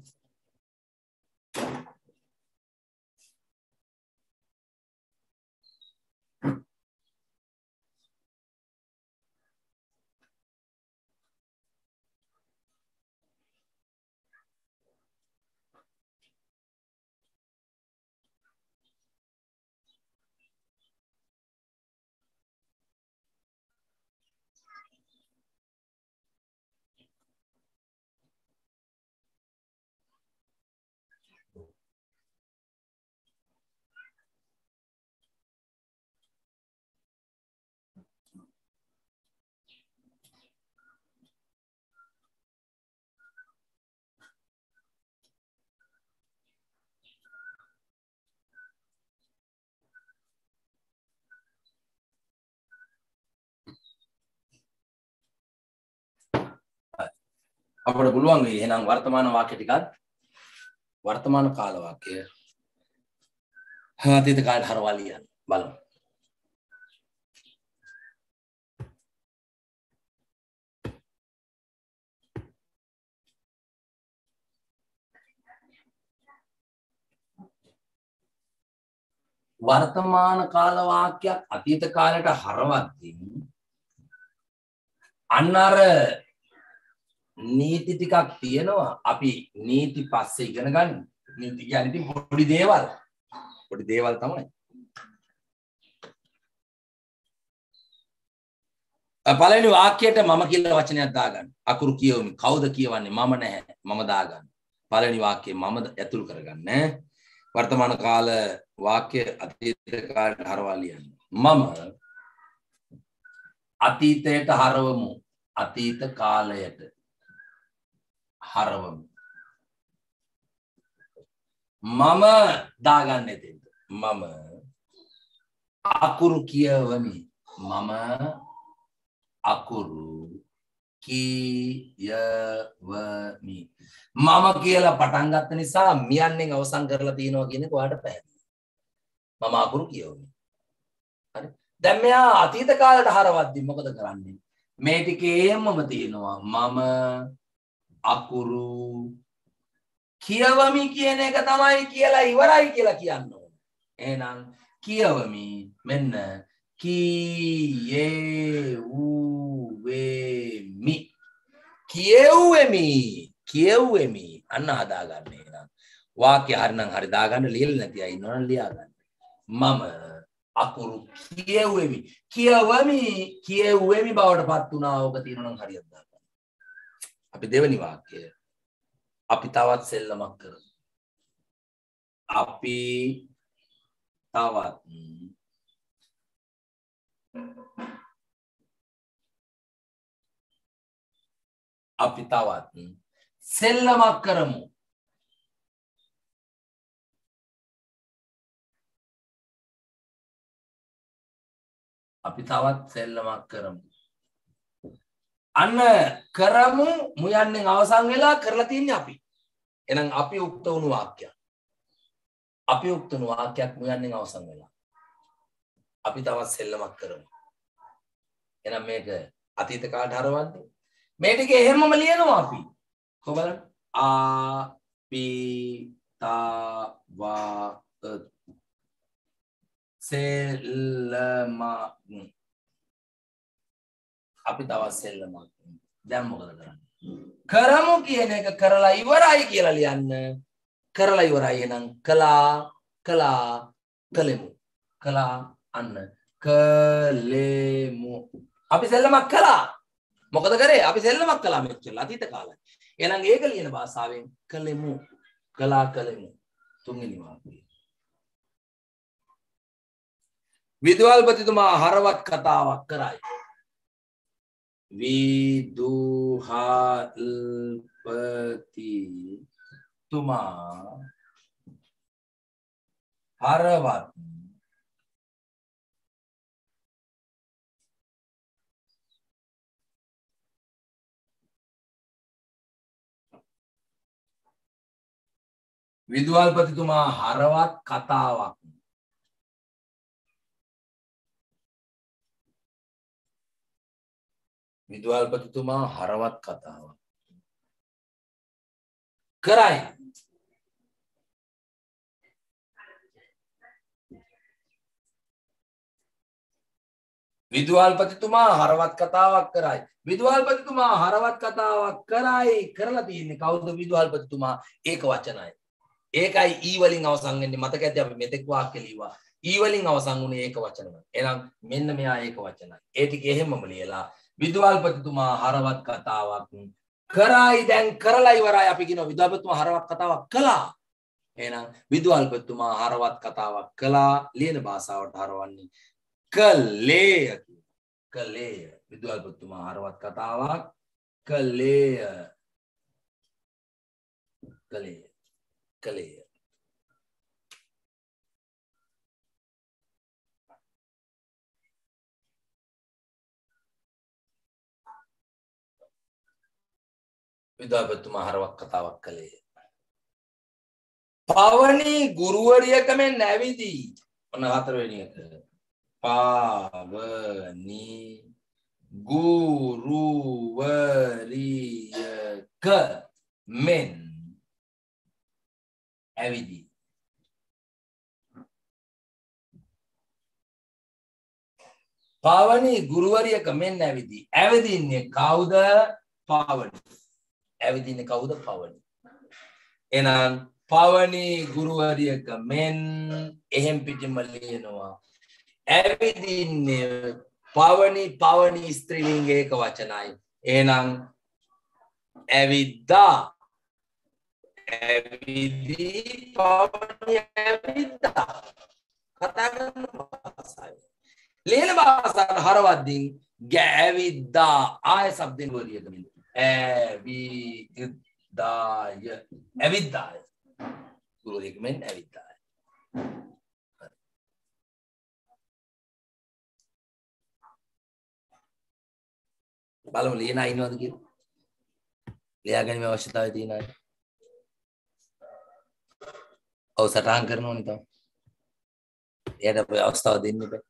අපිට පුළුවන් වෙයි එහෙනම් වර්තමාන වාක්‍ය ටිකක් වර්තමාන කාල වාක්‍ය අතීත කාලයට හරවා ලියන්න බලමු. වර්තමාන කාල වාක්‍යයක් අතීත කාලයට හරවද්දී අන්න අර නීති ටිකක් තියෙනවා. අපි නීති පස්සේ ඉගෙන ගන්න. නීති කියන්නේ ඉතින් පොඩි දේවල්. පොඩි දේවල් තමයි. පළවෙනි වාක්‍යයට මම කියලා වචනයක් දාගන්න. අකුරු කියවමි. කවුද කියවන්නේ? මම නැහැ. මම දාගන්න. පළවෙනි වාක්‍යය මම ඇතුල් කරගන්න. වර්තමාන කාල වාක්‍ය අතීත කාලයට හරවා ලියන්න. මම අතීතයට හරවමු. අතීත කාලයට හරවමු. මම දාගන්න එතෙන්ට. මම අකුරු කියවමි. මම අකුරු කියවමි. මම කියලා පටන් ගත්ත නිසා මියන්නෙන් අවසන් කරලා තියෙනවා කියන එක ඔයාලට පැහැදිලි. මම අකුරු කියවමි. හරි. දැන් මෙයා අතීත කාලයට හරවද්දී මොකද කරන්නේ? මේ ටිකේමම තියෙනවා මම අකුරු කියවමි කියන එක තමයි කියලා ඉවරයි කියලා කියන්න ඕනේ. එහෙනම් කියවමි මෙන්න කියවුවෙමි. කියවුවෙමි අන්න හදාගන්න. එහෙනම් වාක්‍ය හරිනම් හරි දාගන්න. ලියලා නැති අය ඉන්නවනම් ලියා ගන්න. මම අකුරු කියවුවෙමි. කියවුවෙමි බවට පත් වුණා. ඕක තියෙනවා නම් හරියට දාගන්න. අපි දෙවෙනි වාක්‍යය අපි තවත් සෙල්ලමක් කරමු. අපි තවත් අපි තවත් සෙල්ලමක් කරමු. අපි තවත් සෙල්ලමක් කරමු. අන්න කරමු මුයන්නෙන් අවසන් වෙලා කරලා තියන්නේ අපි. එහෙනම් අපි උක්ත වුණු වාක්‍යයක්. අපි උක්ත වුණු වාක්‍යයක් මුයන්නෙන් අවසන් වෙලා. අපි තවත් සෙල්ලමක් කරමු. එහෙනම් මේක අතීත කාලට හරවන්නේ. මේ ටික එහෙමම ලියනවා අපි. කොහොමද? අපි තවත් සෙල්ලමක්. අපි තවත් සෙල්ලමක්. දැන් මොකද කරන්නේ? කරමු කියන එක කරලා ඉවරයි කියලා ලියන්න. කරලා ඉවරයි එහෙනම් කළා කළෙමු. කළා අන්න කළෙමු. අපි සෙල්ලමක් කළා. මොකද කරේ? අපි සෙල්ලමක් කළා මෙච්චර අතීත කාලේ. එහෙනම් ඒක ලියන භාෂාවෙන් කළෙමු. කළා කළෙමු. තුන්වෙනි වාක්‍යය. විදුහල්පතිතුමා හරවත් කතාවක් කරයි. විදුහල්පතිතුමා හරවත් විදුහල්පතිතුමා හරවත් කතාවක් විදුහල්පතිතුමා හරවත් කතාවක් කරයි. විදුහල්පතිතුමා හරවත් කතාවක් කරයි. විදුහල්පතිතුමා හරවත් කතාවක් කරයි කරලා තියෙන්නේ කවුද? විදුහල්පතිතුමා. ඒක වචනයි. ඒකයි ඊ වලින් අවසන් වෙන්නේ. මතක ඇති අපි මෙතෙක් වාක්‍ය ලියුවා. ඊ වලින් අවසන් වුණේ ඒක වචනයි. එහෙනම් මෙන්න මෙයා ඒක වචනයි. ඒ ටික එහෙමම ලියලා විදුහල්පතිතුමා හරවත් කතාවක් කරයි. දැන් කරලා ඉවරයි. අපි කියනවා විදුහල්පතිතුමා හරවත් කතාවක් කළා. එහෙනම් විදුහල්පතිතුමා හරවත් කතාවක් කළා ලියන භාෂාවට හරවන්නේ කළේය. කළේය. විදුහල්පතිතුමා හරවත් කතාවක් කළේය. කළේය. කළේය. විදුහල්පතිතුමා හරවත් කතාවක් කළේය. පවනි ගුරුවරියකමෙන් නැවිදී. ඔන්න හතරවෙනි එක. පාවනි ගුරුවරියක මෙන් ඇවිදී. පාවනි ගුරුවරියක මෙන් ඇවිදී. ඇවිදින්නේ කවුද? පාවනි. ඇවිදින්නේ කවුද? පවනි. එහෙනම් පවනි ගුරුවරියක මෙන් එහෙම් පිටින්ම ලියනවා. ඇවිදින්නේ පවනි. පවනි ස්ත්‍රීලිංග ඒක වචනයි. එහෙනම් ඇවිද්දා. ඇවිදී පවනි ඇවිද්දා. කතා කරන භාෂාව. ලියන භාෂාවට හරවද්දී ඇවිද්දා ආය શબ્දෙන් වරියක මෙන්න. ඇවිද්දාය. ඇවිද්දාය. ගුරුවරියක මෙන් ඇවිද්දාය. බලමු ලියන අය ඉන්නවද කියලා. ලියා ගැනීම අවශ්‍යතාවය තියෙන අය. ඔව් සටහන් කරනෝනේ තමයි. එයාට අපේ අවස්ථාව දෙන්න බෑ.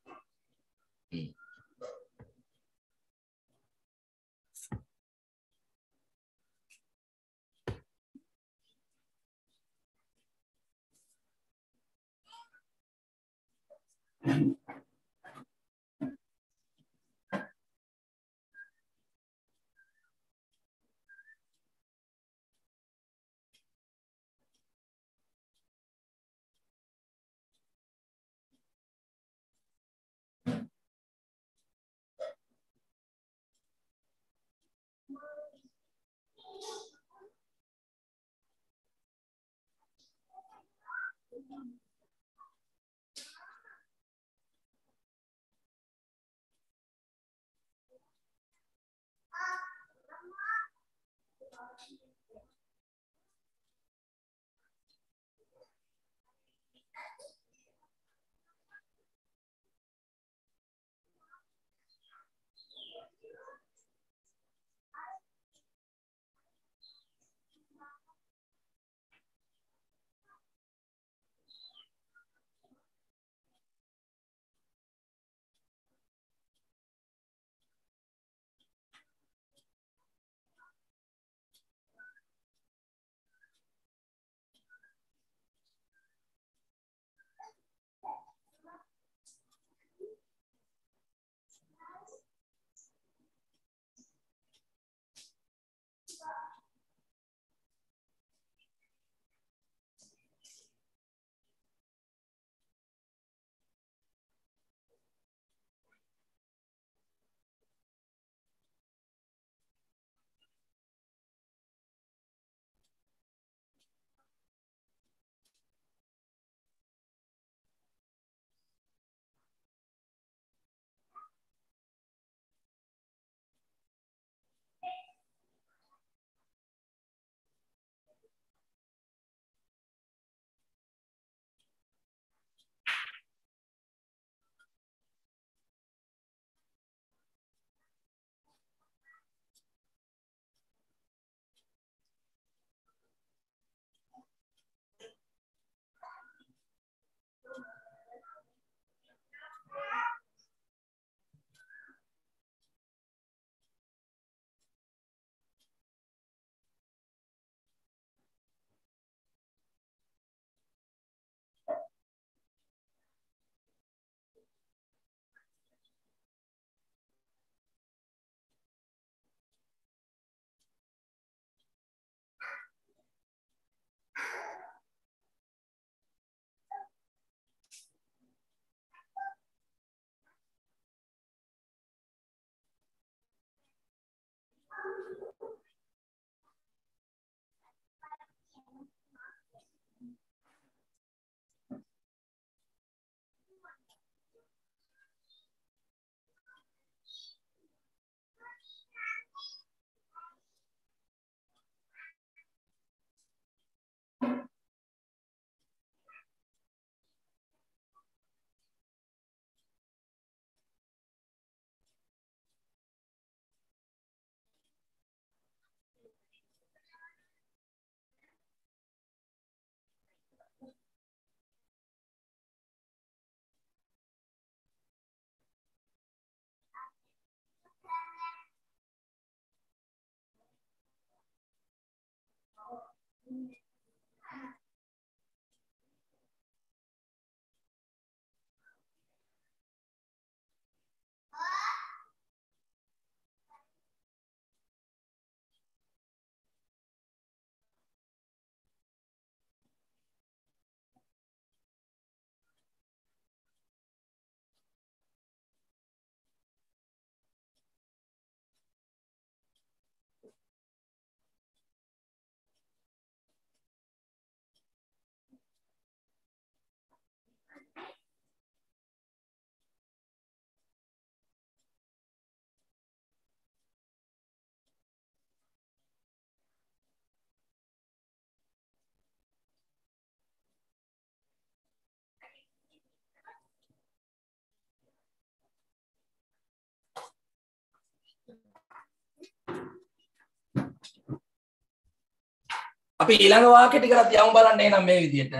අපි ඊළඟ වාක්‍ය ටිකකට යමු බලන්න එනම් මේ විදිහට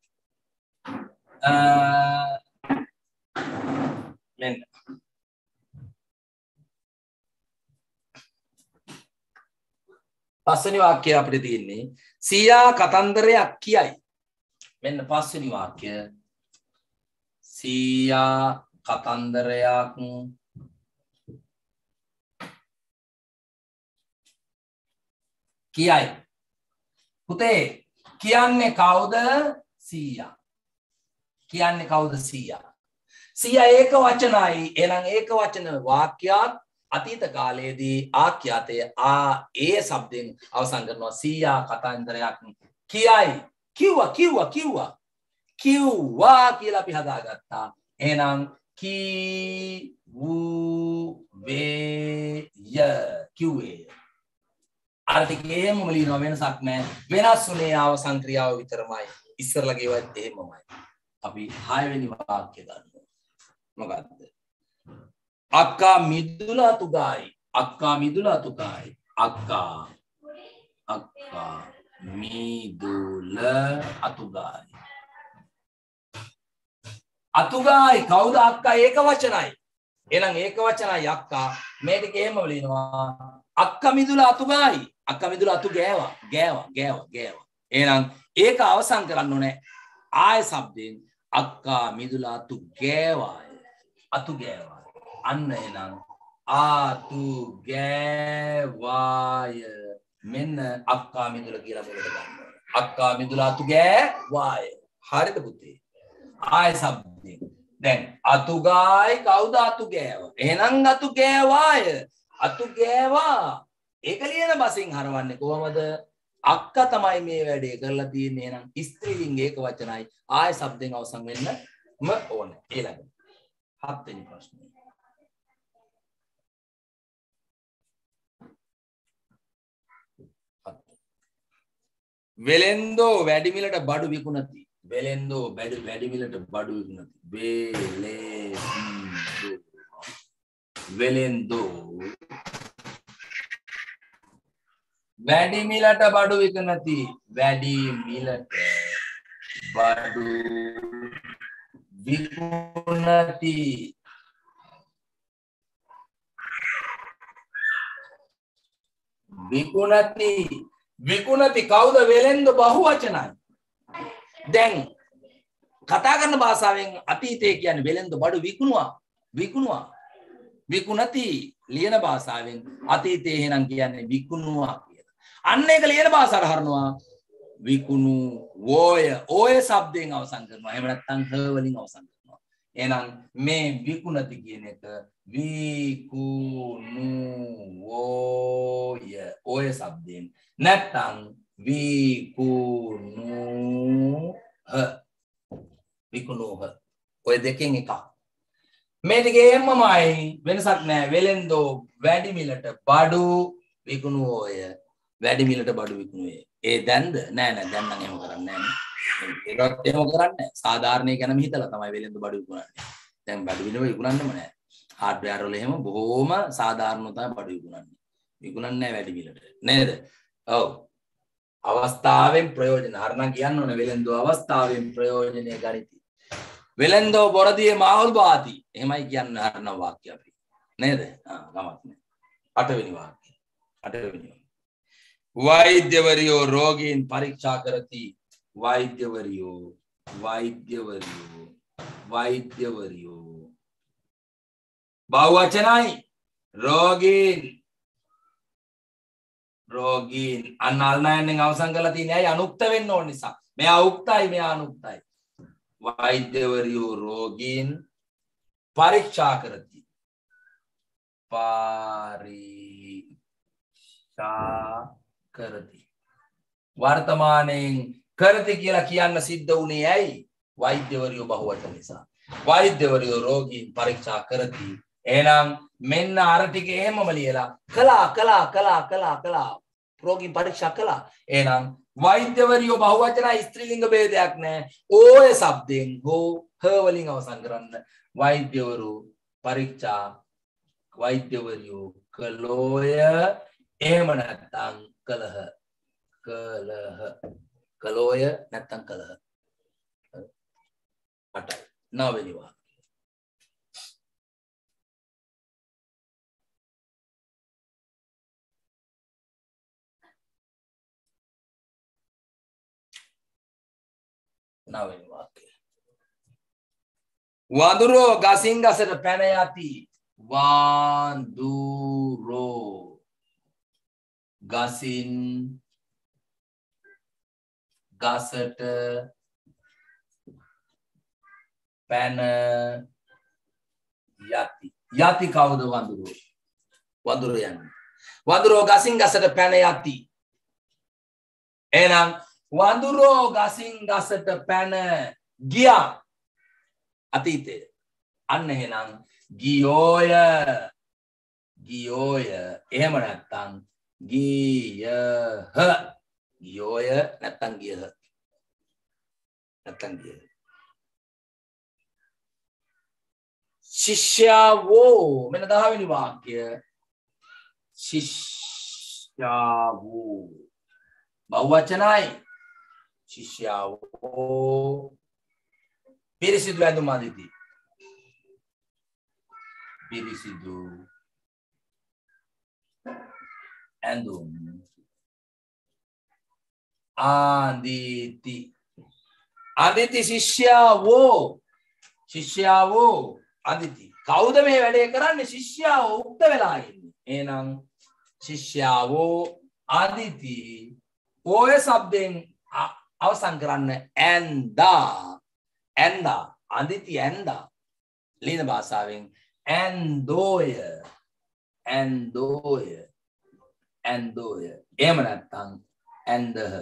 මෙන්න පස්වෙනි වාක්‍යය අපිට තියෙන්නේ සීයා කතන්දරයක් කියයි. මෙන්න පස්වෙනි වාක්‍ය සීයා කතන්දරයක් කියයි. පුතේ කියන්නේ කවුද? සීයා. කියන්නේ කවුද? සීයා. සීයා ඒක වචනයි. එහෙනම් ඒක වචන වාක්‍යයක් අතීත කාලයේදී ආඛ්‍යාතය ඒ શબ્දෙන් අවසන් කරනවා. සීයා කතන්දරයක් කියයි. කිව්වා කියලා අපි හදාගත්තා. එහෙනම් කිව්වේ අර ටිකේම ලියනවා වෙනසක් නැහැ. වෙනස් උනේ අවසන් ක්‍රියාව විතරමයි. ඉස්සරලා ගෙවත් එහෙමමයි. අපි 6 වෙනි වාක්‍ය ගන්නවා. මොකද්ද? අක්කා මිදුල අතුගායි. අක්කා මිදුල අතුගායි. අක්කා මිදුල අතුගායි. අතුගායි කවුද? අක්කා ඒක වචනයි. එහෙනම් ඒක වචනයි අක්කා. මේ ටික එහෙම ලියනවා. අක්කා මිදුල අතුගායි. අක්කා මිදුල අතු ගෑවා. එහෙනම් ඒක අවසන් කරන්න ඕනේ ආය શબ્දයෙන් අක්කා මිදුල අතු ගෑවාය. අතු ගෑවාය. අන්න එහෙනම් අතු ගෑවාය. මෙන්න අක්කා මිදුල කියලා මොකද ගන්න ඕනේ? අක්කා මිදුල අතු ගෑවාය. හරිද පුතේ? ආය શબ્දයෙන් දැන් අතු ගායි කවුද? අතු ගෑවා. එහෙනම් අතු ගෑවාය. අතු ගෑවා. ඒක ලියන බසින් හරවන්නේ කොහමද? අක්කා තමයි මේ වැඩේ කරලා තියෙන්නේ. එහෙනම් ස්ත්‍රී ලිංග ඒක වචනයි. ආය શબ્දෙන් අවසන් වෙන්නම ඕනේ. ඊළඟ 7 වෙනි ප්‍රශ්නේ. වෙලෙන්දෝ වැඩිමිලට බඩු විකුණති. වෙලෙන්දෝ වැඩිමිලට බඩු විකුණති. වෙලෙන්දෝ වැඩිමිලට බඩු විකුණති. වැඩිමිලට බඩු විකුණති. විකුණති කවුද? වෙලෙන්ද බහුවචනයි. දැන් කතා කරන භාෂාවෙන් අතීතයේ කියන්නේ වෙලෙන්ද බඩු විකුණුවා. විකුණති ලියන භාෂාවෙන් අතීතයේ එහෙනම් කියන්නේ විකුණුවා කියලා. අන්න ඒක ලියන භාෂාවට හරනවා විකුණු ඕය શબ્දයෙන් අවසන් කරනවා. එහෙම නැත්නම් හ වලින් අවසන් කරනවා. එහෙනම් මේ විකුණති කියන එක විකුණු ඕය શબ્දයෙන් නැත්නම් විකුණුහ ඔය දෙකෙන් එකක්. මේ දෙකේ එම්මමයි වෙනසක් නැහැ. වෙලෙන්දෝ වැඩිමිලට බඩු විකුණුවෝය. වැඩිමිලට බඩු විකුණුවේ. ඒ දැන්ද? නෑ දැන් නම් එහෙම කරන්නේ නෑ. ඒකත් එහෙම කරන්නේ. සාධාරණේ ගැනම හිතලා තමයි වෙලෙන්දෝ බඩු විකුණන්නේ. දැන් බඩු විකුණන්නෙම නෑ. හાર્ඩ්වෙයාර් වල එහෙම බොහොම සාධාරණව තමයි බඩු විකුණන්නේ. විකුණන්නේ නෑ වැඩිමිලට. නේද? ඔව්. අවස්ථාවෙන් ප්‍රයෝජන හරනම් කියන්න ඕනේ වෙලෙන්දෝ අවස්ථාවෙන් ප්‍රයෝජනය ගනිති. වෙලෙන්දෝ බොරදියේ මාවුල් බාති. එහෙමයි කියන්න හරනම් වාක්‍ය අපි. නේද? ගමක් නෑ. 8 වෙනි වාක්‍යය. වෛද්‍යවරියෝ රෝගීන් පරීක්ෂා කරති. වෛද්‍යවරියෝ බහුවචනයි. රෝගීන් අන්න අල්නයන්ෙන් අවසන් කරලා තියෙන්නේ. ඇයි? අනුක්ත වෙන්න ඕන නිසා. මෙයා උක්තයි, මෙයා අනුක්තයි. වෛද්‍යවරියෝ රෝගීන් පරීක්ෂා කරති. වර්තමානයෙන් කරති කියලා කියන්න සිද්ධ වුණේ ඇයි? වෛද්‍යවරියෝ බහුවචන නිසා. වෛද්‍යවරියෝ රෝගීන් පරීක්ෂා කරති. එහෙනම් මෙන්න අර ටික එහෙමම ලියලා කළා රෝගීන් පරීක්ෂා කළා. එහෙනම් වෛද්‍යවරියෝ බහුවචන ස්ත්‍රීලිංග ભેදයක් නැහැ. ඕය શબ્දෙන් හෝ හ වලින් අවසන් කරන්න. වෛද්‍යවරු පරීක්ෂා වෛද්‍යවරියෝ කළෝය. එහෙම නැත්නම් කළහ. කළෝය නැත්නම් කළහ. 8යි 9 වෙනි වාක්‍යය. නවවෙනි වාක්‍යය. වඳුරෝ ගසින් ගසට පැන යති. වඳුරෝ ගසින් ගසට පැන යති. යති කවුද? වඳුරෝ. වඳුරෝ යන්නේ. වඳුරෝ ගසින් ගසට පැන යති. එහෙනම් වඳුරෝ ගසින් ගසට පැන ගියා. අතීතය. අන්න එහෙනම් ගියෝය. එහෙම නැත්නම් ගියහ. ගියෝය නැත්නම් ගියහ. ශිෂ්‍යාවෝ. මෙන්න 10 වෙනි වාක්‍ය. ශිෂ්‍යාවෝ බහුවචනයි. ශිෂ්‍යාවෝ පිරිසිදු ඇඳුම් අඳිති. පිරිසිදු ඇඳුම් අඳිති. ශිෂ්‍යාවෝ අඳිති. කවුද මේ වැඩේ කරන්නේ? ශිෂ්‍යාවෝ උක්ත වෙලා ඉන්නේ. එහෙනම් ශිෂ්‍යාවෝ අඳිති. ඔය શબ્දෙන් අවසන් කරන්න ඇන්දා. අඳිති ඇන්දා. ලින භාෂාවෙන් ඇන්දෝය. එහෙම නැත්නම් ඇන්දහ.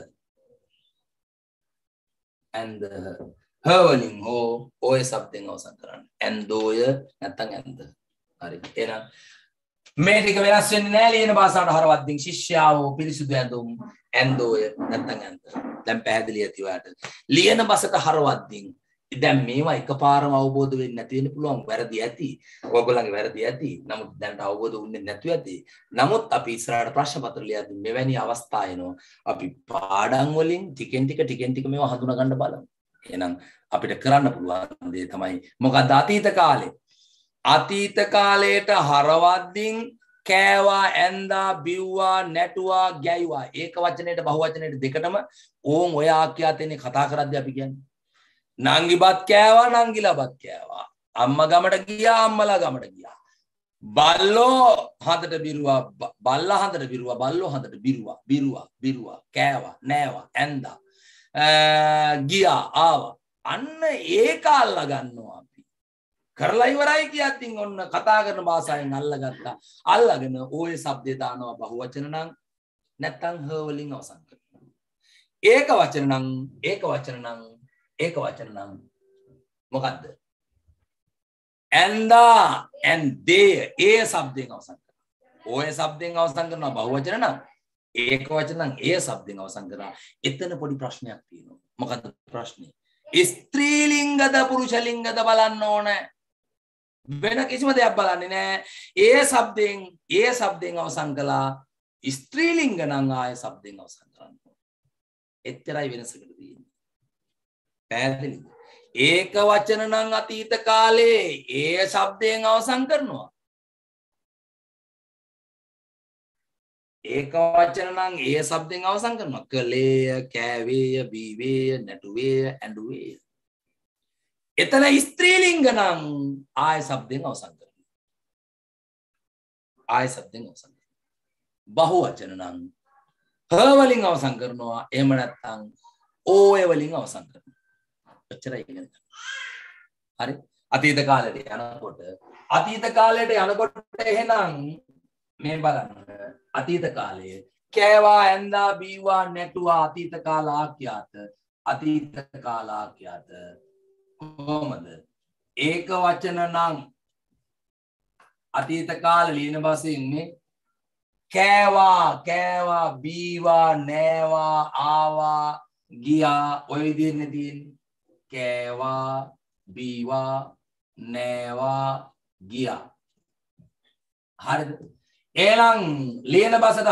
හ වලින් හෝ ඔය શબ્දෙන් අවසන් කරන්න. ඇන්දෝය නැත්නම් ඇන්දහ. හරි. එහෙනම් මේ ටික වෙනස් වෙන්නේ නැහැ ලියන භාෂාවට හරවද්දින්. ශිෂ්‍යාවෝ පිරිසුදු ඇඳුම් ඇන්දෝය නැත්නම් ඇන්ද. දැන් පැහැදිලි ඇති ඔයාලට. ලියන භාෂාවට හරවද්දින් දැන් මේවා එකපාරම අවබෝධ වෙන්නේ නැති වෙන්න පුළුවන්. වැරදි ඇති. ඔයගොල්ලන්ගේ වැරදි ඇති. නමුත් දැන්ට අවබෝධ වුණේ නැතුව ඇති. නමුත් අපි ඉස්සරහට ප්‍රශ්න පත්‍ර ලියද්දී මෙවැනි අවස්ථා එනවා. අපි පාඩම් වලින් ටිකෙන් ටික මේවා හඳුනා ගන්න බලමු. එහෙනම් අපිට කරන්න පුළුවන් දේ තමයි මොකක්ද? අතීත කාලයට හරවද්දින් කෑවා, ඇන්දා, බිව්වා, නැටුවා, ගැයුවා. ඒක වචනයට බහුවචනයට දෙකටම ඕම් ඔය ආඛ්‍යාතෙන්නේ කතා කරද්දී අපි කියන්නේ. නංගිබත් කෑවා, නංගිලාබත් කෑවා. අම්මා ගමට ගියා, අම්මලා ගමට ගියා. බල්ලෝ හඳට බිරුවා, බල්ලා හඳට බිරුවා, බල්ලෝ හඳට බිරුවා, කෑවා, නෑවා, ඇන්දා. ගියා, ආවා. අන්න ඒක අල්ලා ගන්නවා අපි. කරලා ඉවරයි කියද්දී ඔන්න කතා කරන භාෂාවෙන් අල්ලගත්තා. අල්ලගෙන ඔය શબ્දේ දානවා බහුවචන නම් නැත්නම් හ වලින් අවසන් කරනවා. ඒක වචන නම් මොකද්ද? ඇන්දා, ඇන්දේ. ඒ શબ્දෙන් අවසන් කරනවා. ඔය શબ્දෙන් අවසන් කරනවා බහුවචන නම්. ඒක වචන නම් ඒ શબ્දෙන් අවසන් කරනවා. එතන පොඩි ප්‍රශ්නයක් තියෙනවා. මොකද්ද ප්‍රශ්නේ? ස්ත්‍රීලිංගද පුරුෂලිංගද බලන්න ඕනේ. වෙන කිසිම දෙයක් බලන්නේ නැහැ. ඒ શબ્දෙන් අවසන් කළා. ස්ත්‍රීලිංග නම් ආය શબ્දෙන් අවසන් කරන්න ඕනේ. එච්චරයි වෙනසකට තියෙන්නේ. පැහැදිලිද? ඒක වචන නම් අතීත කාලේ ඒ શબ્දයෙන් අවසන් කරනවා. ඒක වචන නම් ඒ શબ્දෙන් අවසන් කරනවා. කලේය, කෑවේය, බීවේය, නැටුවේය, ඇඬුවේය. එතන ස්ත්‍රීලිංග නම් ආය શબ્දෙන් අවසන් කරනවා. ආය શબ્දෙන් අවසන් කරනවා. බහු වචන නම් හ වලින් අවසන් කරනවා. එහෙම නැත්නම් ඕය වලින් අවසන් කරනවා. එච්චරයි ඉගෙන ගන්න. හරි? අතීත කාලයට යනකොට එහෙනම් මේ බලන්න අතීත කාලයේ කෑවා ඇඳා බීවා නැටුවා අතීත කාල ආඛ්‍යාත කොහොමද ඒක වචන නම් අතීත කාල ලියන භාෂේ ඉන්නේ කෑවා බීවා නෑවා ආවා ගියා ඔය විදිහේ තියෙන්නේ කෑවා බීවා නෑවා ගියා හරිද එහෙනම් ලියන භාෂාවට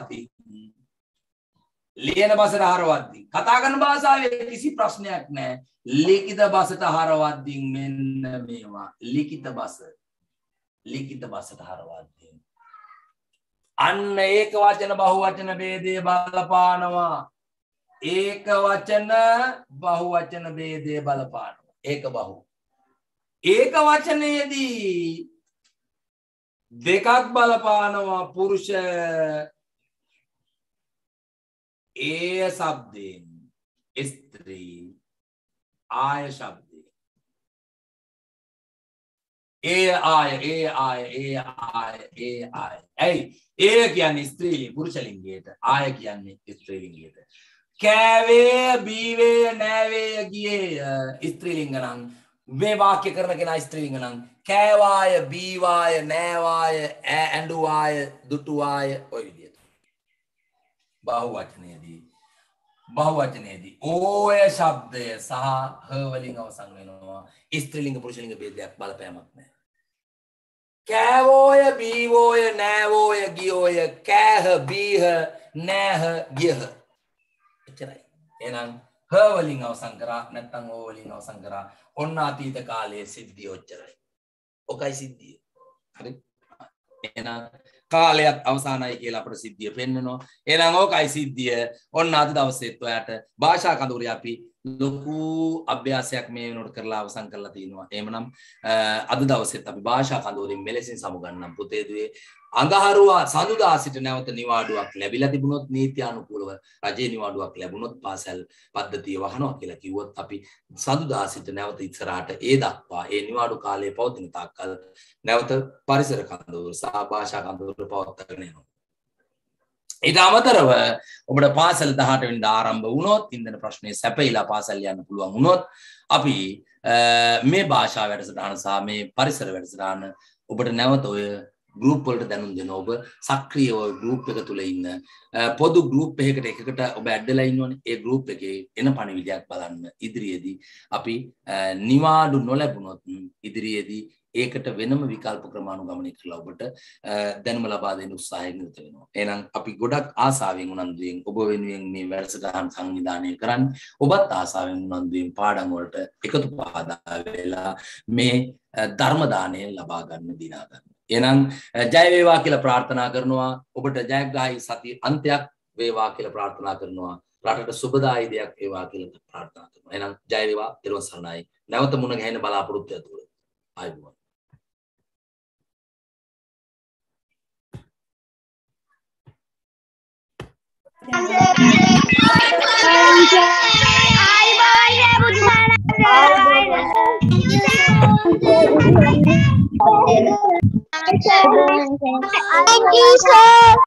හරවද්දී කතා කරන භාෂාවේ කිසි ප්‍රශ්නයක් නැහැ ලිඛිත භාෂාවට හරවද්දී මෙන්න මේවා ලිඛිත භාෂාවට හරවද්දී අන්න ඒක වචන බහු වචන ભેදයේ බලපානවා ඒක වචන බහු වචන ભેදයේ බලපානවා ඒක බහු ඒක වචනයේදී දෙකක් බලපානවා පුරුෂ ඒ શબ્දයෙන් ස්ත්‍රී ආය શબ્දයෙන් ඒ ආය ඇයි ඒ කියන්නේ ස්ත්‍රී පුරුෂ ලිංගයට ආය කියන්නේ ස්ත්‍රී ලිංගයට කෑවේ බීවේ නෑවේ ගියේ ස්ත්‍රී ලිංග නම් මේ වාක්‍ය කරන කෙනා ස්ත්‍රී ලිංග නම් කෑවාය බීවාය නෑවාය ඇඬුවාය දුටුවාය ඔය විදිහට බහු වචනයේදී ඕය શબ્දය සහ හ වලින් අවසන් වෙනවා ස්ත්‍රී ලිංග පුරුෂ ලිංග ભેදයක් බලපෑමක් නැහැ කෑවෝය බීවෝය නෑවෝය ගියෝය කෑහ බීහ නෑහ ගියහ එච්චරයි එහෙනම් හ වලින් අවසන් කරා නැත්නම් ඕ වලින් අවසන් කරා ඔන්න අතීත කාලයේ සිද්ධිය ඔච්චරයි ඔකයි සිද්ධිය හරි එහෙනම් කාලයක් අවසానයි කියලා අපිට සිද්ධිය පෙන්නනවා එහෙනම් ඕකයි සිද්ධිය ඔන්න අද දවසේත් ඔයාට භාෂා කඳවුරේ අපි ලොකු අභ්‍යාසයක් මේ වෙනකොට කරලා අවසන් කරලා තිනවා එහෙමනම් අද දවසේත් අපි භාෂා කඳවුරෙන් මෙලෙසින් සමුගන්නම් පුතේ දුවේ අඟහරුවා සඳුදා සිට නැවත නිවාඩුවක් ලැබිලා තිබුණොත් නීත්‍යානුකූලව රජේ නිවාඩුවක් ලැබුණොත් පාසල් පද්ධතිය වහනවා කියලා කිව්වොත් අපි සඳුදා සිට නැවත ඉස්සරහට ඒ දක්වා ඒ නිවාඩු කාලයේ පවතින තාක්කල් නැවත පරිසර කඳවුර සහ භාෂා කඳවුර පවත්වාගෙන යනවා ඊට අමතරව ඔබට පාසල් 18 වෙනිදා ආරම්භ වුණොත් ඉන්දන ප්‍රශ්නේ සැපයිලා පාසල් යන්න පුළුවන් වුණොත් අපි මේ භාෂා වැඩසටහන සහ මේ පරිසර වැඩසටහන ඔබට නැවත ඔය ගෲප් වලට දැනුම් දෙන ඔබ සක්‍රියව ගෲප් එක තුල ඉන්න පොදු ගෲප් එකකට ඔබ ඇඩ් වෙලා ඉන්නවනේ ඒ ගෲප් එකේ එන පණිවිඩයක් බලන්න ඉදිරියේදී අපි නිවාඩු නොලැබුණොත් ඉදිරියේදී ඒකට වෙනම විකල්ප ක්‍රමානුගමනය කරලා ඔබට දැනුම ලබා දෙන්න උත්සාහයෙන් නිරත වෙනවා. එහෙනම් අපි ගොඩක් ආසාවෙන් උනන්දුවෙන් ඔබ වෙනුවෙන් මේ වැඩසටහන් සංවිධානය කරන්නේ. ඔබත් ආසාවෙන් උනන්දුවෙන් පාඩම් වලට එකතු පාදා වෙලා මේ ධර්ම දාණය ලබා ගන්න දිනා ගන්න. එහෙනම් ජය වේවා කියලා ප්‍රාර්ථනා කරනවා. ඔබට ජයග්‍රාහී සතිය අන්තයක් වේවා කියලා ප්‍රාර්ථනා කරනවා. රටට සුබදායී දෙයක් වේවා කියලා ප්‍රාර්ථනා කරනවා. එහෙනම් ජය වේවා. ඊළඟ සරණයි. නැවත මුණ ගැහෙන බලාපොරොත්තු ඇතුළු. ආයුබෝවන්. Thank you, sir.